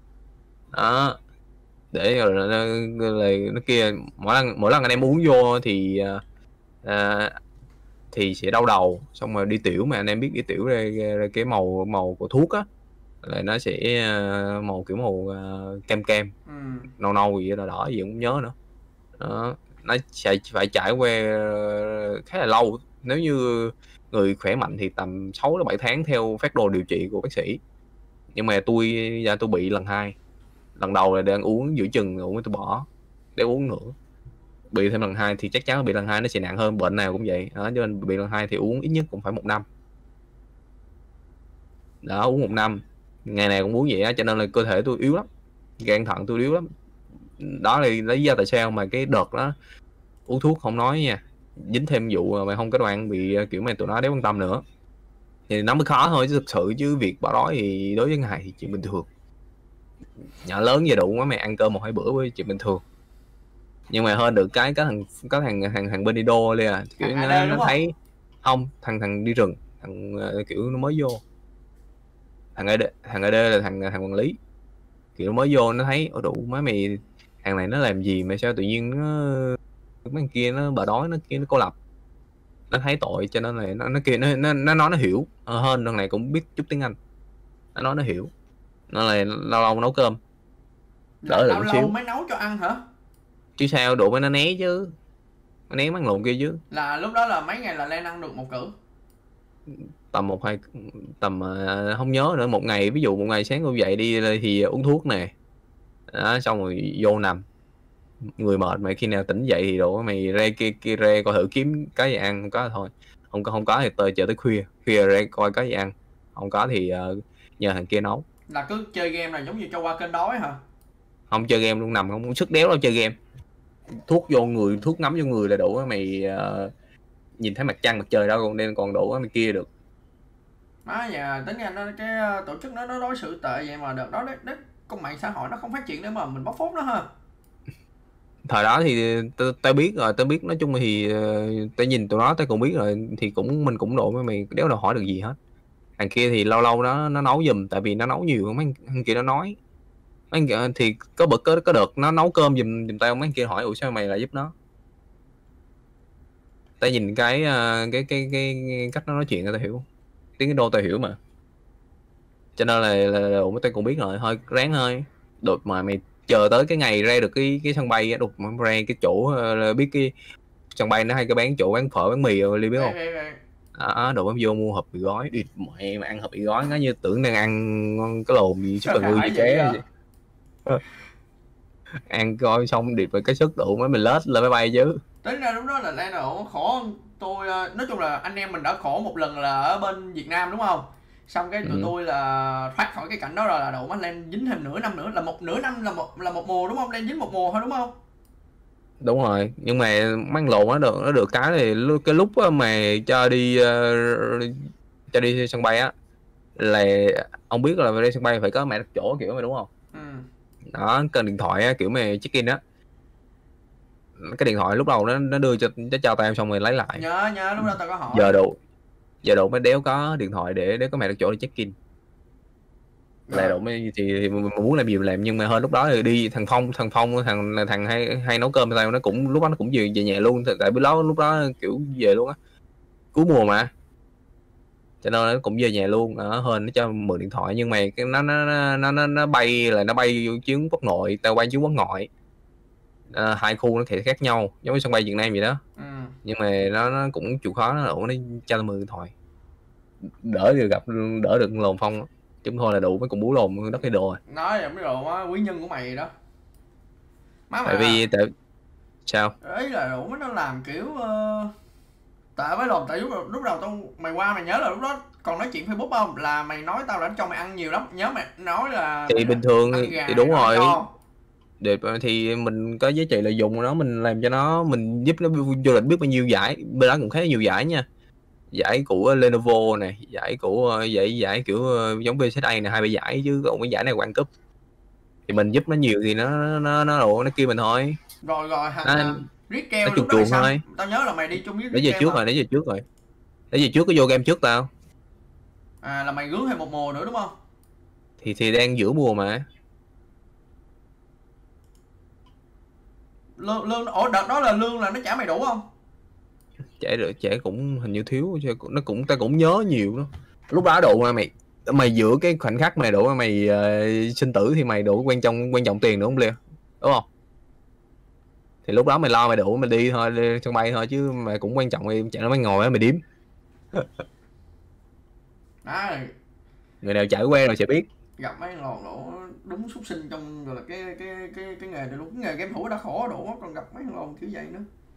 Speaker 2: Đó. Để rồi nó kia mỗi lần anh em uống vô thì sẽ đau đầu, xong rồi đi tiểu, mà anh em biết đi tiểu ra cái màu của thuốc á là nó sẽ màu kiểu màu cam nâu nâu gì đó, đỏ gì cũng không nhớ nữa. Đó. Nó sẽ phải trải qua khá là lâu. Nếu như người khỏe mạnh thì tầm 6 đến 7 tháng theo phác đồ điều trị của bác sĩ. Nhưng mà tôi bị lần 2. Lần đầu là đang uống giữa chừng uống tôi bỏ để uống nữa. Bị thêm lần 2 thì chắc chắn bị lần 2 nó sẽ nặng hơn, bệnh nào cũng vậy đó, cho nên bị lần 2 thì uống ít nhất cũng phải 1 năm. Đó, uống 1 năm ngày nào cũng uống vậy á, cho nên là cơ thể tôi yếu lắm, gan thận tôi yếu lắm. Đó là lý do tại sao mà cái đợt đó uống thuốc không nói nha, dính thêm vụ mà không có đoạn bị kiểu mà tụi nó đéo quan tâm nữa thì nó mới khó thôi, chứ thực sự chứ việc bỏ đói thì đối với ngài thì chuyện bình thường. Nhỏ lớn về đủ quá mày ăn cơm 1-2 bữa với chuyện bình thường. Nhưng mà hơn được cái thằng bên Indo đây kiểu nó thấy không, thằng đi rừng, thằng kiểu nó mới vô, thằng AD là thằng quản lý, kiểu nó mới vô nó thấy đủ má mày, thằng này nó làm gì mà sao tự nhiên mấy kia nó bà đói, nó kia nó cô lập, nó thấy tội cho nên là nó kia nó nói nó hiểu hơn thằng này cũng biết chút tiếng Anh, nó nói nó hiểu, nó là lâu lâu nấu cơm đỡ
Speaker 1: lâu lâu mới nấu cho ăn hả?
Speaker 2: Chứ sao, độ mới nó né chứ, nó né mắng lộn kia chứ.
Speaker 1: Là lúc đó là mấy ngày là lên ăn được một cữ?
Speaker 2: Tầm không nhớ nữa, một ngày ví dụ một ngày sáng ngủ dậy đi thì uống thuốc nè đó, xong rồi vô nằm, người mệt mà khi nào tỉnh dậy thì đồ mày ra kia ra coi thử kiếm cái gì ăn, không có thôi, không có thì chờ tới khuya ra coi cái gì ăn, không có thì nhờ thằng kia nấu.
Speaker 1: Là cứ chơi game là giống như cho qua cơn đói hả?
Speaker 2: Không chơi game luôn, nằm không sức đéo đâu chơi game, thuốc vô người, thuốc ngấm vô người là đủ mày nhìn thấy mặt trăng mặt trời đâu nên còn đủ mày kia được.
Speaker 1: Má nhà tính ra nó cái tổ chức nó đối xử tệ vậy mà đợt đó đấy con mạng xã hội nó không phát triển để mà mình bóc phốt nó ha.
Speaker 2: Thời đó thì tao biết rồi, tao biết nói chung thì tao nhìn tụi nó tao cũng biết rồi, thì cũng mình cũng độ với mày đéo đâu hỏi được gì hết. Thằng kia thì lâu lâu nó nấu giùm, tại vì nó nấu nhiều, mấy thằng kia nó nói mấy thì có bực có được nó nấu cơm giùm tao, mấy kia hỏi ủa sao mày lại giúp nó. Tao nhìn cái cách nó nói chuyện tao hiểu, tiếng Indo tao hiểu mà. cho nên là mấy tay cũng biết rồi, thôi ráng thôi. Đột mà mày chờ tới cái ngày ra được cái sân bay á, đột mà ra cái chỗ biết cái sân bay nó hay cái bán chỗ bán phở bán mì rồi, Ly biết không? Đồ em vô mua hộp mì gói, đi mẹ mà ăn hộp mì gói nó như tưởng đang ăn cái lồn gì super người gì ché vậy. Ăn coi xong điệp về cái sức độ mới mình lết lên máy bay chứ.
Speaker 1: Tính ra lúc đó là Lan Độ khổ hơn tôi, nói chung là anh em mình đã khổ một lần là ở bên Việt Nam đúng không? Xong cái tụi tôi là thoát khỏi cái cảnh đó rồi là Độ mắt Lan dính thêm nửa năm nữa, là nửa năm là một mùa đúng không? Lan dính một mùa thôi đúng không?
Speaker 2: Đúng rồi, nhưng mà mang lộn nó được cái thì cái lúc mà cho đi sân bay á là ông biết là đi sân bay phải có mẹ đặt chỗ kiểu mà đúng không? Đó, cần điện thoại á, kiểu mày check in á, cái điện thoại lúc đầu nó đưa cho tao xong rồi lấy lại.
Speaker 1: Nhớ lúc đó tao có hỏi.
Speaker 2: Giờ độ mới đéo có điện thoại để có mẹ đặt chỗ để check in. Là độ mới thì muốn làm gì làm, nhưng mà hơn lúc đó thì đi thằng Phong hay nấu cơm tao, nó cũng lúc đó nó cũng về nhà luôn, tại lúc đó kiểu về luôn á, cuối mùa mà, cho nên nó cũng về nhà luôn. Hơn nó cho mượn điện thoại, nhưng mà cái nó bay là nó bay chuyến quốc nội, tao bay chuyến quốc ngoại. Hai khu nó thể khác nhau giống như sân bay Việt Nam vậy đó. Nhưng mà nó cũng chịu khó, nó cho tao mượn điện thoại đỡ được lồn Phong đó. Chứ thôi là đủ mấy cùng bú lồn đất cái đồ.
Speaker 1: Nói là mấy đồ á, quý nhân của mày đó.
Speaker 2: Tại vì sao?
Speaker 1: Ấy là đủ nó làm kiểu tại với lồn, tại lúc đầu mày qua mày nhớ là lúc đó còn nói chuyện Facebook không? Là mày nói tao đã cho mày ăn nhiều lắm, nhớ mày nói là
Speaker 2: thì bình thường thì đúng rồi. Để thì mình có giá trị là dùng nó, mình làm cho nó, mình giúp nó du lịch biết bao nhiêu giải, bên đó cũng khá nhiều giải nha. Giải của Lenovo này, giải của giải kiểu giống VSA này, 2-3 giải, chứ còn cái giải này World Cup thì mình giúp nó nhiều thì nó kêu mình thôi.
Speaker 1: Rồi Riết keo lúc đó sao? Tao nhớ là mày đi chung với Riết keo.
Speaker 2: Nãy giờ trước có vô game trước tao.
Speaker 1: Là mày gướng thêm một mùa nữa đúng không?
Speaker 2: Thì đang giữa mùa mà.
Speaker 1: Lương đợt đó là lương là nó trả mày đủ không?
Speaker 2: Trả cũng hình như thiếu, ta cũng nhớ nhiều đó. Lúc đó độ mà mày giữa cái khoảnh khắc mày độ mày sinh tử thì mày độ quan trọng tiền nữa không Lê, đúng không? Thì lúc đó mày lo mày đủ mày đi thôi, đi sân bay thôi, chứ mày cũng quan trọng mày chạy nó mày ngồi á mày điếm. Người nào trải qua rồi sẽ biết.
Speaker 1: Gặp mấy lồn đúng súc sinh trong rồi là cái nghề này luôn, cái nghề game thủ đã khổ đủ, còn gặp mấy lồn kiểu vậy nữa.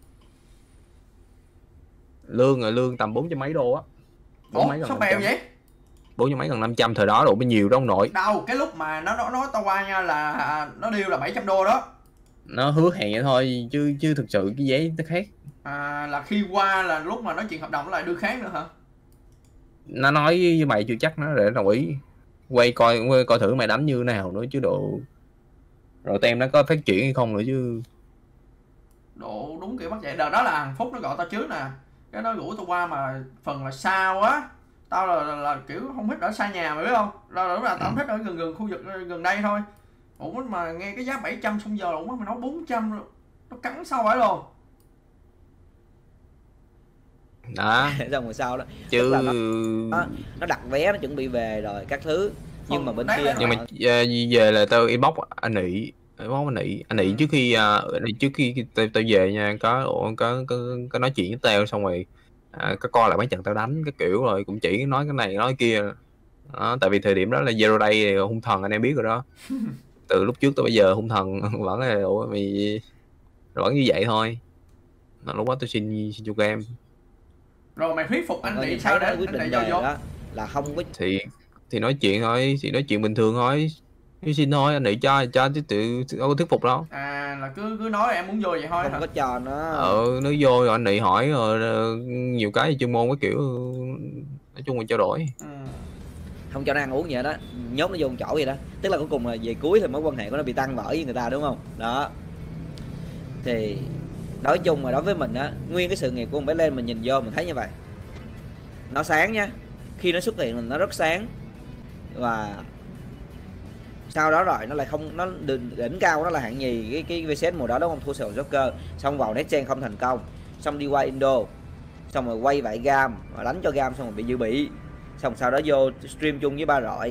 Speaker 2: Lương tầm 400 mấy đô á.
Speaker 1: Sao bèo vậy?
Speaker 2: 400 mấy gần 500 thời đó độ mới nhiều đâu nội.
Speaker 1: Đâu, cái lúc mà nó nói tao qua nha là nó deal là 700 đô đó.
Speaker 2: Nó hứa hẹn vậy thôi chứ thực sự cái giấy nó khác.
Speaker 1: Là khi qua là lúc mà nói chuyện hợp đồng nó lại đưa khác nữa hả?
Speaker 2: Nó nói với mày chưa chắc nó để đồng ý. Quay coi thử mày đánh như nào nữa chứ độ. Rồi tem nó có phát triển hay không nữa chứ.
Speaker 1: Độ đúng kiểu bắt vậy. Đợt đó là thằng Phúc nó gọi tao trước nè, cái nó rủ tao qua mà phần là xa quá. Tao là kiểu không thích ở xa nhà mày biết không? Lúc là tao không thích ở gần khu vực gần đây thôi. Ủa mà nghe cái giá 700 xong giờ ủa mày nói 400, nó cắn sâu vậy luôn.
Speaker 2: Đó.
Speaker 3: Xong rồi sau đó
Speaker 2: chứ
Speaker 3: nó đặt vé, nó chuẩn bị về rồi các thứ, nhưng mà bên kia
Speaker 2: nhưng mà về là tao inbox anh Ị trước khi tao về nha, có nói chuyện với tao xong rồi có coi lại mấy trận tao đánh cái kiểu, rồi cũng chỉ nói cái này nói kia đó, tại vì thời điểm đó là Zero Day hung thần anh em biết rồi đó. Từ lúc trước tới bây giờ hung thần vẫn là mày vẫn như vậy thôi. Lúc đó tôi xin cho game.
Speaker 1: Rồi mày thuyết phục anh Ị sao để
Speaker 3: quyết định về đó là không có
Speaker 2: thì nói chuyện thôi, thì nói chuyện bình thường thôi, xin thôi, anh Ị cho chứ tự đâu có thuyết phục đâu.
Speaker 1: Là cứ nói em muốn vô vậy thôi.
Speaker 3: Không có cho nó.
Speaker 2: Nó vô rồi anh Ị hỏi rồi nhiều cái chuyên môn cái kiểu, nói chung là trao đổi.
Speaker 3: Không cho nó ăn uống vậy đó, nhốt nó vô một chỗ vậy đó, tức là cuối cùng là về cuối thì mối quan hệ của nó bị tan vỡ với người ta đúng không? Đó thì nói chung là đối với mình á, nguyên cái sự nghiệp của con bé Lên mình nhìn vô mình thấy như vậy, nó sáng nhá, khi nó xuất hiện là nó rất sáng, và sau đó rồi nó lại không, nó đỉnh cao nó là hạng nhì cái VCS mùa đó đúng không, thua Sài Gòn Joker, xong vào Next Gen không thành công, xong đi qua Indo, xong rồi quay lại Gam và đánh cho Gam xong rồi bị dự bị, xong sau đó vô stream chung với Ba Rọi,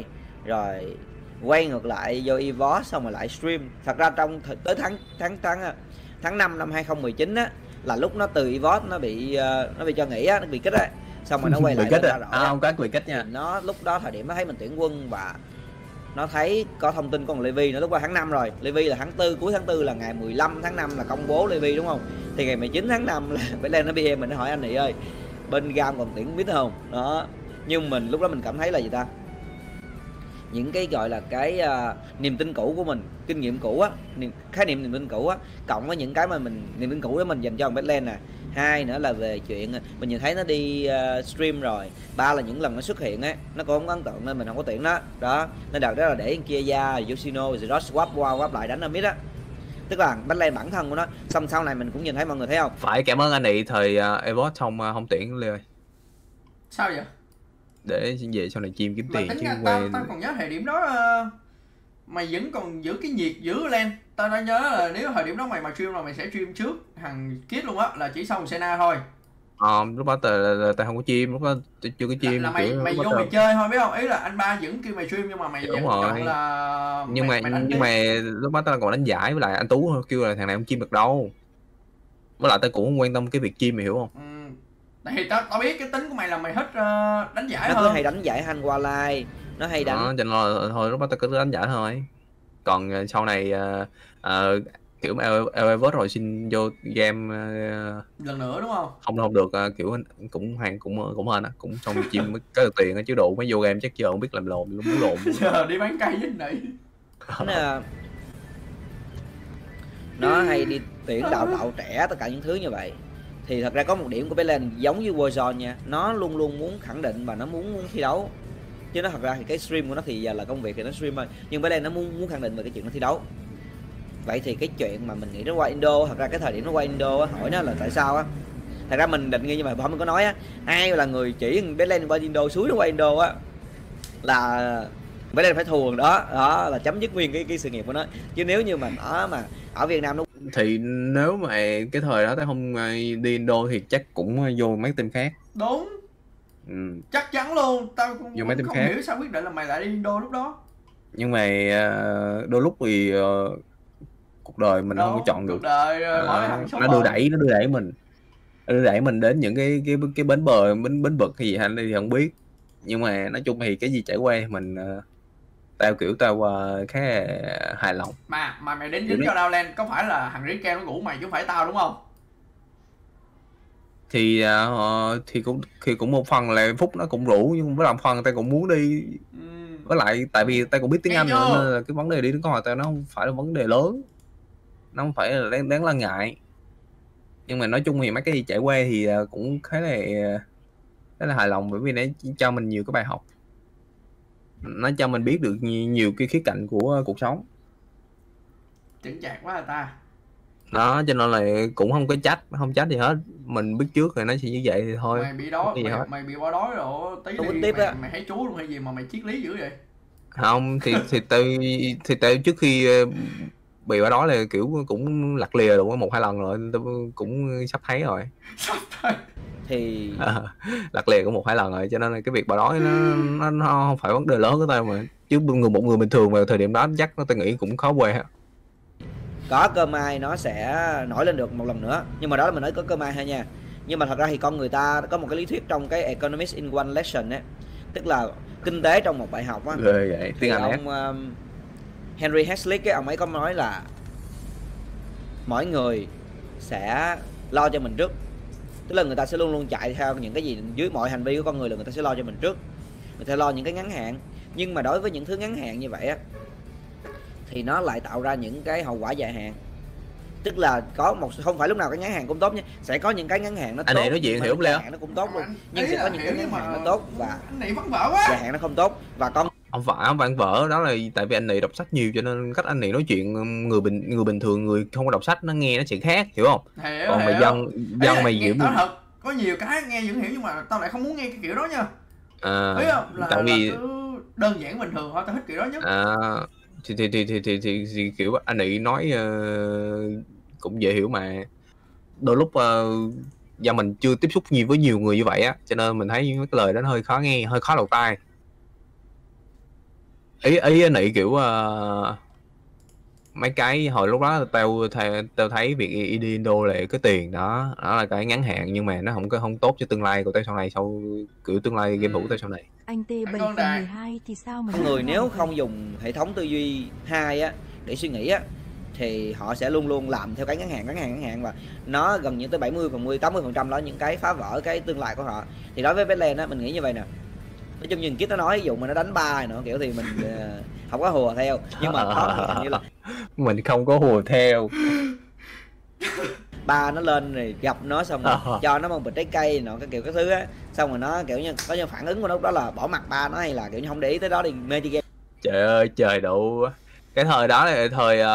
Speaker 3: rồi quay ngược lại vô EVOS xong rồi lại stream. Thật ra trong tới tháng 5 năm 2019 á, là lúc nó từ EVOS nó bị cho nghỉ á, nó bị kích á, xong rồi nó quay lại
Speaker 2: ra rõ. Không có bị kích nha.
Speaker 3: Nó lúc đó thời điểm nó thấy mình tuyển quân và nó thấy có thông tin con Levi nữa, lúc đó tháng 5 rồi. Levi là tháng 4, cuối tháng 4 là ngày 15 tháng 5 là công bố Levi đúng không? Thì ngày 19 tháng 5 là phải lên nó BM mình, nó hỏi anh Nị ơi, bên Gam còn tuyển biết không? Đó. Nhưng mình lúc đó mình cảm thấy là gì ta? Những cái gọi là cái niềm tin cũ của mình, kinh nghiệm cũ á, khái niệm niềm tin cũ á, cộng với những cái mà niềm tin cũ đó mình dành cho thằng Badland nè. Hai nữa là về chuyện mình nhìn thấy nó đi stream rồi. Ba là những lần nó xuất hiện á, nó cũng không có ấn tượng nên mình không có tuyển nó. Đó, nên đợt đó là để kia ra Yoshino rồi đó swap qua swap lại đánh ở mid á. Tức là Badland bản thân của nó. Xong sau này mình cũng nhìn thấy mọi người thấy không?
Speaker 2: Phải cảm ơn anh Nị thời EVOS không tuyển Lê ơi.
Speaker 1: Sao vậy?
Speaker 2: Để về sau này chim kiếm tiền chứ
Speaker 1: tao còn nhớ thời điểm đó mày vẫn còn giữ cái nhiệt giữ Len. Tao đã nhớ là nếu thời điểm đó mày mà stream là mày sẽ stream trước thằng Kid luôn á, là chỉ sau Senna thôi.
Speaker 2: Lúc đó tao không có chim, lúc đó chưa có chim.
Speaker 1: Là mày vô mày chơi thôi biết không? Ý là anh ba vẫn kêu mày stream nhưng mà mày vẫn chọn là
Speaker 2: nhưng mà lúc đó tao còn đánh giải, với lại anh Tú kêu là thằng này không chim được đâu. Với lại tao cũng không quan tâm cái việc chim, mày hiểu không?
Speaker 1: Thì tao biết cái tính của mày là mày thích đánh giải
Speaker 3: nó
Speaker 1: hơn.
Speaker 3: Nó cứ hay đánh giải hành qua live, nó hay đánh.
Speaker 2: Cho nên là thôi lúc đó tao cứ đánh giải thôi. Còn sau này kiểu EVOS rồi xin vô game
Speaker 1: lần nữa đúng không?
Speaker 2: Không được, kiểu cũng hên á, cũng xong chim mới có được tiền á, chứ độ mới vô game chắc giờ không biết làm lồn, muốn lồn.
Speaker 1: Giờ đi bán cây với Nị.
Speaker 3: Nó hay đi tuyển đào tạo trẻ, tất cả những thứ như vậy. Thì thật ra có một điểm của Badland giống như Warzone nha, nó luôn luôn muốn khẳng định và nó muốn thi đấu. Chứ nó thật ra thì cái stream của nó thì giờ là công việc thì nó stream thôi, nhưng Badland nó muốn khẳng định về cái chuyện nó thi đấu. Vậy thì cái chuyện mà mình nghĩ nó qua Indo, thật ra cái thời điểm nó qua Indo á, hỏi nó là tại sao á. Thật ra mình định nghi nhưng mà hôm mình có nói á, ai là người chỉ Badland qua Indo, suối nó qua Indo á, là Badland phải thù đó là chấm dứt nguyên cái sự nghiệp của nó. Chứ nếu như mà ở Việt Nam nó
Speaker 2: thì nếu mà cái thời đó tao không đi Indo thì chắc cũng vô mấy team khác.
Speaker 1: Đúng. Chắc chắn luôn. Tao cũng không
Speaker 2: khác.
Speaker 1: hiểu sao quyết định là mày lại đi Indo lúc đó.
Speaker 2: Nhưng mà đôi lúc thì cuộc đời mình không có chọn được.
Speaker 1: Cuộc đời
Speaker 2: nó đưa đẩy mình đến những cái bến bờ, bến vực hay gì hay thì không biết. Nhưng mà nói chung thì cái gì trải qua mình tao khá hài lòng.
Speaker 1: Mà mày đến dính cho Downland có phải là thằng Rick nó rủ mày chứ không phải tao đúng không?
Speaker 2: Thì cũng một phần là Phúc nó cũng rủ, nhưng với làm phần tao cũng muốn đi. Với lại tại vì tao cũng biết tiếng Anh nữa, nên là cái vấn đề đi đến câu hỏi tao nó không phải là vấn đề lớn, nó không phải là đáng lo ngại. Nhưng mà nói chung thì mấy cái gì trải qua thì cũng khá là hài lòng, bởi vì nó cho mình nhiều cái bài học, nó cho mình biết được nhiều cái khía cạnh của cuộc sống.
Speaker 1: Chững chạc quá ta.
Speaker 2: Đó, cho nên là cũng không trách gì hết, mình biết trước rồi nó sẽ như vậy thì thôi.
Speaker 1: Mày bị đói, mày bị bỏ đói rồi tí đi mày thấy chú luôn hay gì mà mày triết lý dữ vậy?
Speaker 2: Không thì tao trước khi bị bỏ đói là kiểu cũng lặt lìa được 1-2 lần rồi, tao cũng sắp thấy rồi.
Speaker 3: Thì
Speaker 2: lặt lìa cũng 1-2 lần rồi, cho nên là cái việc bỏ đói nó không phải vấn đề lớn của tao mà. Chứ một người bình thường vào thời điểm đó chắc tao nghĩ cũng khó quê.
Speaker 3: Có cơ may nó sẽ nổi lên được một lần nữa, nhưng mà đó là mình nói có cơ may thôi nha. Nhưng mà thật ra thì con người ta có một cái lý thuyết trong cái Economics in One Lesson á, tức là kinh tế trong một bài học á.
Speaker 2: Vậy tiếng Anh
Speaker 3: ông Henry Hazlitt ông ấy có nói là mỗi người sẽ lo cho mình trước, tức là người ta sẽ luôn luôn chạy theo những cái gì dưới mọi hành vi của con người là người ta sẽ lo cho mình trước, người ta lo những cái ngắn hạn. Nhưng mà đối với những thứ ngắn hạn như vậy á thì nó lại tạo ra những cái hậu quả dài hạn. Tức là có một, không phải lúc nào cái ngắn hạn cũng tốt nha, sẽ có những cái ngắn hạn nó tốt,
Speaker 2: anh này nói chuyện hiểu không Leo,
Speaker 3: nó cũng tốt luôn, nhưng sẽ có những cái ngắn hạn nó tốt và
Speaker 1: anh này vắng vỡ quá,
Speaker 3: dài hạn nó không tốt. Và con
Speaker 2: không phải vắng vỡ đó là tại vì anh này đọc sách nhiều, cho nên cách anh này nói chuyện người bình thường, người không có đọc sách nó nghe nó sẽ khác, hiểu không? Còn mày dân mày hiểu
Speaker 1: tao thật có nhiều cái nghe vẫn hiểu, nhưng mà tao lại không muốn nghe cái kiểu đó nha. Biết không?
Speaker 2: Tại vì
Speaker 1: đơn giản bình thường thôi, tao thích kiểu đó nhất.
Speaker 2: Thì kiểu anh ấy nói cũng dễ hiểu mà. Đôi lúc do mình chưa tiếp xúc nhiều với nhiều người như vậy á, cho nên mình thấy cái lời đó nó hơi khó nghe, hơi khó đầu tai. ý anh nghĩ kiểu mấy cái hồi lúc đó tao thấy việc đi Indo là cái tiền đó là cái ngắn hạn, nhưng mà nó không tốt cho tương lai của tao sau này, sau kiểu tương lai game thủ tao sau này.
Speaker 4: Anh T 7/12 thì sao mà
Speaker 3: người nếu không dùng hệ thống tư duy 2 á để suy nghĩ á thì họ sẽ luôn luôn làm theo cái ngắn hạn và nó gần như tới 70-80% đó những cái phá vỡ cái tương lai của họ. Thì đối với Badlands á mình nghĩ như vậy nè, nói chung nhìn Kit nó nói ví dụ mà nó đánh 3 này nữa kiểu thì mình không có hùa theo, nhưng mà có hình như là
Speaker 2: mình không có hùa theo.
Speaker 3: 3 nó lên rồi gặp nó xong rồi cho nó một bịch trái cây nọ cái kiểu cái thứ á, xong rồi nó kiểu như có như phản ứng của nó lúc đó là bỏ mặt 3 nó hay là kiểu như không để ý tới đó thì mê chơi game.
Speaker 2: Trời ơi trời đủ. Cái thời đó là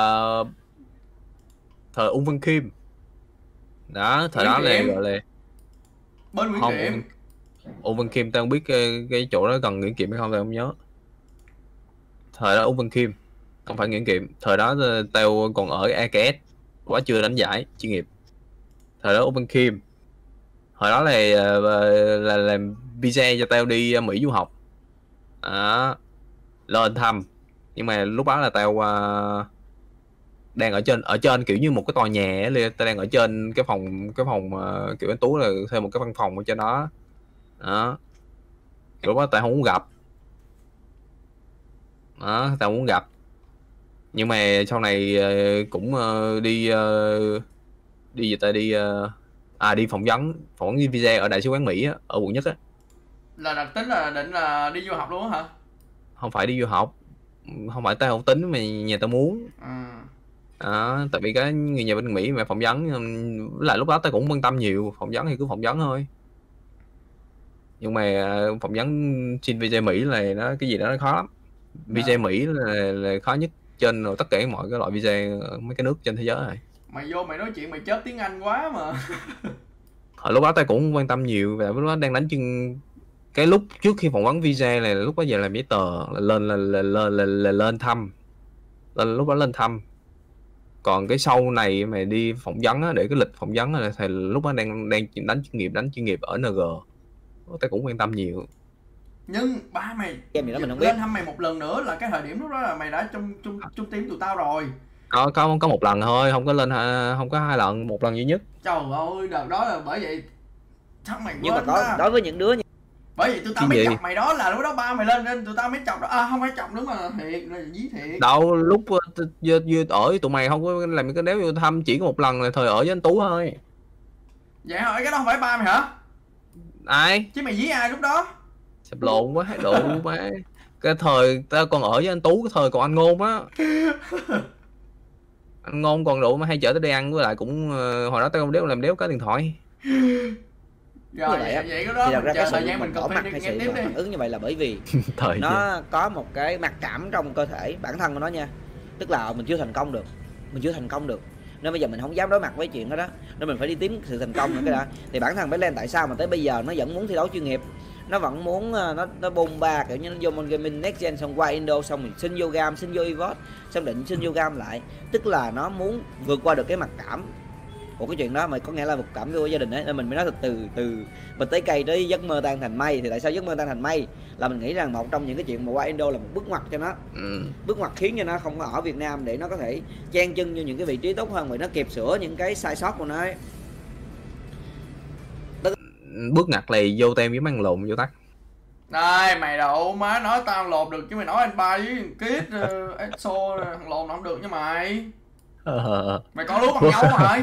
Speaker 2: thời Ung Văn Kim đó, thời đó là gọi là
Speaker 1: bên Nguyễn Kiệm.
Speaker 2: Ung Văn Kim tao không biết cái chỗ đó gần Nguyễn Kiệm hay không tao không nhớ. Thời đó Ung Văn Kim không phải Nguyễn Kiệm, thời đó tao còn ở AKS quá chưa đánh giải chuyên nghiệp. Thời đó Ung Văn Kim, hồi đó là làm visa cho tao đi Mỹ du học đó, lên thăm. Nhưng mà lúc đó là tao đang ở trên kiểu như một cái tòa nhà ấy, tao đang ở trên cái phòng kiểu anh Tú là thuê một cái văn phòng ở trên đó đó. Lúc đó tao không muốn gặp đó, tao muốn gặp. Nhưng mà sau này cũng đi đi phỏng vấn visa ở đại sứ quán Mỹ á, ở quận Nhất á.
Speaker 1: Là đặt tính là định là đi du học luôn hả?
Speaker 2: Không phải đi du học, không phải tao không tính mà nhà tao muốn. Tại vì cái người nhà bên Mỹ mà phỏng vấn, lại lúc đó tao cũng quan tâm nhiều, phỏng vấn thì cứ phỏng vấn thôi. Nhưng mà phỏng vấn xin visa Mỹ là nó cái gì đó nó khó lắm. Visa Mỹ là khó nhất trên tất cả mọi cái loại visa mấy cái nước trên thế giới rồi.
Speaker 1: Mày vô mày nói chuyện mày chớp tiếng Anh quá mà.
Speaker 2: Hồi lúc đó tao cũng quan tâm nhiều, và lúc đó đang đánh chân cái lúc trước khi phỏng vấn visa này, lúc đó giờ làm giấy tờ là lên thăm, lúc đó lên thăm. Còn cái sau này mày đi phỏng vấn á, để cái lịch phỏng vấn là thì lúc đó đang đánh chuyên nghiệp ở NG, tao cũng quan tâm nhiều.
Speaker 1: Nhưng ba mày lên thăm mày một lần nữa là cái thời điểm lúc đó là mày đã trong team tụi tao rồi.
Speaker 2: Có một lần thôi, không có lên, không có 2 lần, một lần duy nhất.
Speaker 1: Trời ơi, đợt đó là bởi vậy chắc mày
Speaker 3: nhưng mà có đối với những đứa như...
Speaker 1: bởi vậy tụi tao mới chọc mày đó, là lúc đó ba mày lên nên tụi tao mới chọc đó. Không phải chọc nữa mà thiệt là dí thiệt.
Speaker 2: Đâu lúc ở tụi mày không có làm cái đéo vô thăm, chỉ có một lần là thời ở với anh Tú thôi.
Speaker 1: Vậy hả? Cái đó không phải ba mày hả?
Speaker 2: Ai?
Speaker 1: Chứ mày dí ai lúc đó?
Speaker 2: Sập lộn quá, độ má. Cái thời tao còn ở với anh Tú, cái thời còn anh Ngôn á. Anh Ngôn còn độ mà hay chở tới đi ăn, với lại cũng hồi đó tao không làm đéo có điện thoại.
Speaker 1: Rồi vậy cái đó
Speaker 3: thì thật ra cái
Speaker 1: thời
Speaker 3: sự
Speaker 1: gian mình
Speaker 3: bỏ mặt hay sự phản ứng như vậy là bởi vì nó có một cái mặc cảm trong cơ thể bản thân của nó nha. Tức là mình chưa thành công được, nên bây giờ mình không dám đối mặt với chuyện đó đó, nên mình phải đi tìm sự thành công nữa cái đã. Thì bản thân Badlands tại sao mà tới bây giờ nó vẫn muốn thi đấu chuyên nghiệp, nó vẫn muốn nó bùng ba kiểu như nó vô Mon Gaming Next Gen, xong qua Indo, xong mình xin vô Gam, xin vô Evox, xong định xin vô Gam lại. Tức là nó muốn vượt qua được cái mặc cảm của cái chuyện đó, mà có nghĩa là một cảm của gia đình ấy, nên mình mới nói từ bịch tới cây tới giấc mơ tan thành mây. Thì tại sao giấc mơ tan thành mây là mình nghĩ rằng một trong những cái chuyện mà qua Indo là một bước ngoặt cho nó, bước ngoặt khiến cho nó không có ở Việt Nam để nó có thể chen chân vô những cái vị trí tốt hơn, vì nó kịp sửa những cái sai sót của nó ấy.
Speaker 2: Bước ngoặt này vô tem với ăn lộn vô tắt.
Speaker 1: Đây mày đậu má nói tao lộn được chứ mày nói anh ba với Kit EXO thằng lộn không được nha mày. Mày có lúc bằng nhau rồi.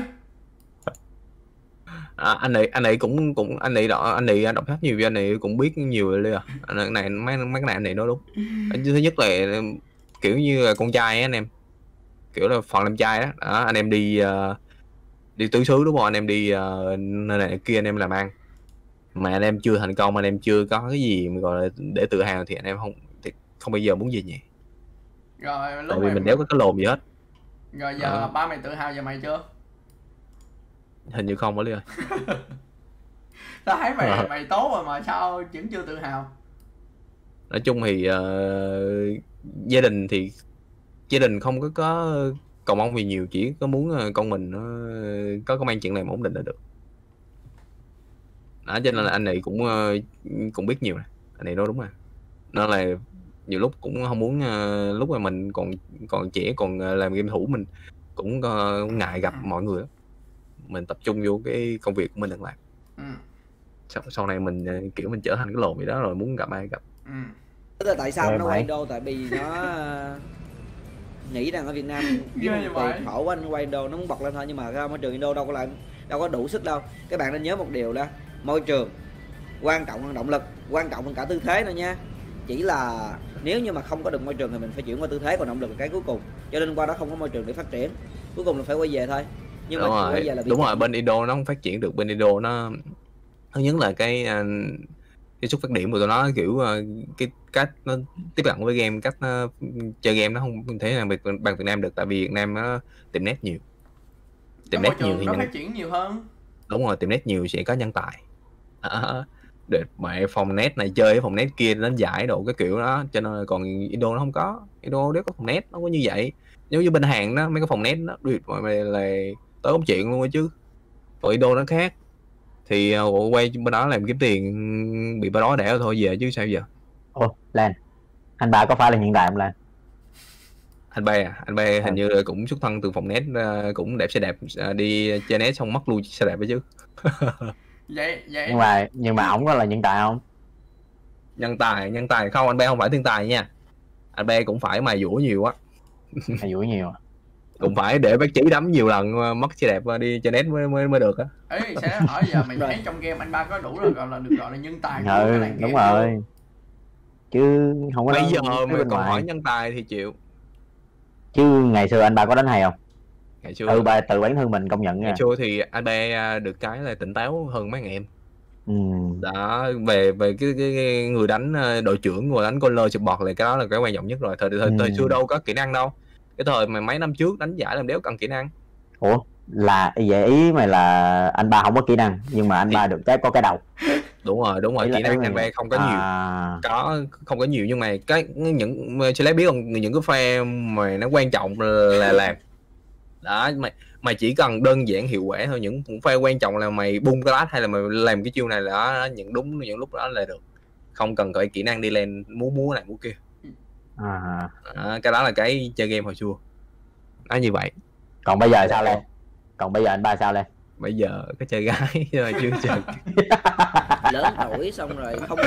Speaker 2: Anh này cũng anh này đọc sách nhiều, anh này cũng biết nhiều rồi. Anh này mấy cái này anh này nói đúng. Thứ nhất là kiểu như là con trai á anh em, kiểu là phần làm trai đó, anh em đi tứ xứ đúng không, anh em đi nơi này kia anh em làm ăn mà anh em chưa thành công, anh em chưa có cái gì mà gọi là để tự hào thì anh em không bao giờ muốn gì nhỉ.
Speaker 1: Rồi lúc
Speaker 2: tại vì mình đéo có cái lồn gì hết.
Speaker 1: Rồi giờ ba mày tự hào về mày chưa?
Speaker 2: Hình như không có liền.
Speaker 1: Tao thấy mày tốt rồi mà sao vẫn chưa tự hào?
Speaker 2: Nói chung thì gia đình không có cầu mong gì nhiều, chỉ có muốn con mình nó có công ăn chuyện làm ổn định là được. Đó, cho nên là anh này cũng biết nhiều này. Anh này nói đúng rồi. Nó là nhiều lúc cũng không muốn lúc mà mình còn trẻ còn làm game thủ mình cũng ngại gặp mọi người đó. Mình tập trung vô cái công việc của mình đang làm. Sau này mình kiểu mình trở thành cái lồn vậy đó rồi muốn gặp ai gặp.
Speaker 3: Tức là tại sao nó quay Indo, tại vì nó nghĩ rằng ở Việt Nam tiền khổ của anh quay Indo nó muốn bật lên thôi, nhưng mà ra môi trường Indo đâu có đủ sức đâu. Các bạn nên nhớ một điều là môi trường quan trọng hơn động lực, quan trọng hơn cả tư thế nữa nha. Chỉ là nếu như mà không có được môi trường thì mình phải chuyển qua tư thế, còn động lực là cái cuối cùng. Cho nên qua đó không có môi trường để phát triển, cuối cùng là phải quay về thôi. Nhưng mà quay về là
Speaker 2: đúng rồi, bên Indo nó không phát triển được. Bên Indo nó thứ nhất là cái xuất phát điểm của tụi nó kiểu cái cách nó tiếp cận với game, cách nó chơi game nó không thể nào bằng Việt Nam được, tại vì Việt Nam nó tiệm net nhiều,
Speaker 1: tiệm net nhiều thì nó phát triển nhiều hơn.
Speaker 2: Đúng rồi, tiệm net nhiều sẽ có nhân tài để mẹ phòng net này chơi với phòng net kia đánh giải độ cái kiểu đó, cho nên là còn Indo nó không có. Indo nếu có phòng net nó có như vậy. Nếu như bên Hàn đó mấy cái phòng net nó tuyệt vời là tới công chuyện luôn ấy chứ. Còn Indo nó khác thì quay bên đó làm kiếm tiền bị bên đó đẻ thôi về chứ sao giờ.
Speaker 5: Lan, anh ba có phải là hiện đại không Lan?
Speaker 2: Anh ba hình như là cũng xuất thân từ phòng net, cũng đẹp xe đẹp, đi chơi net xong mất luôn xe đẹp đấy chứ.
Speaker 1: vậy
Speaker 5: nhưng mà ổng có là nhân tài không?
Speaker 2: Nhân tài không, anh ba không phải thiên tài nha. Anh ba cũng phải mài dũa nhiều á.
Speaker 5: Mài dũa nhiều
Speaker 2: cũng phải để bác chỉ đấm nhiều lần mất xe đẹp đi chơi net mới được á.
Speaker 1: Ấy sẽ hỏi giờ mày thấy trong game anh ba có đủ được gọi là nhân tài
Speaker 5: đúng rồi chứ không có.
Speaker 2: Bây giờ mày còn hỏi nhân tài thì chịu.
Speaker 5: Chứ ngày xưa anh ba có đánh hay không?
Speaker 2: Ngày xưa
Speaker 5: tự bản thân mình công nhận nha.
Speaker 2: Ngày xưa thì anh ba được cái là tỉnh táo hơn mấy anh em. Đó, về cái người đánh đội trưởng, người đánh caller support là cái đó là cái quan trọng nhất rồi. Thời xưa đâu có kỹ năng đâu. Cái thời mà mấy năm trước đánh giải làm đéo cần kỹ năng.
Speaker 5: Ủa là vậy, ý mày là anh ba không có kỹ năng nhưng mà anh ba được cái có cái đầu.
Speaker 2: Đúng rồi, kỹ năng anh ba không có nhiều. Không có nhiều, nhưng mà những sẽ lấy biết không, những cái pha mà nó quan trọng là làm. Đó, mày chỉ cần đơn giản hiệu quả thôi. Những pha quan trọng là mày bung cái lát hay là mày làm cái chiêu này là đó, những lúc đó là được. Không cần phải kỹ năng đi lên múa này múa kia. Cái đó là cái chơi game hồi xưa nó như vậy.
Speaker 5: Còn bây giờ sao lên? Còn bây giờ anh ba sao lên?
Speaker 2: Bây giờ cái chơi gái rồi chưa chơi.
Speaker 3: Lớn tuổi xong rồi không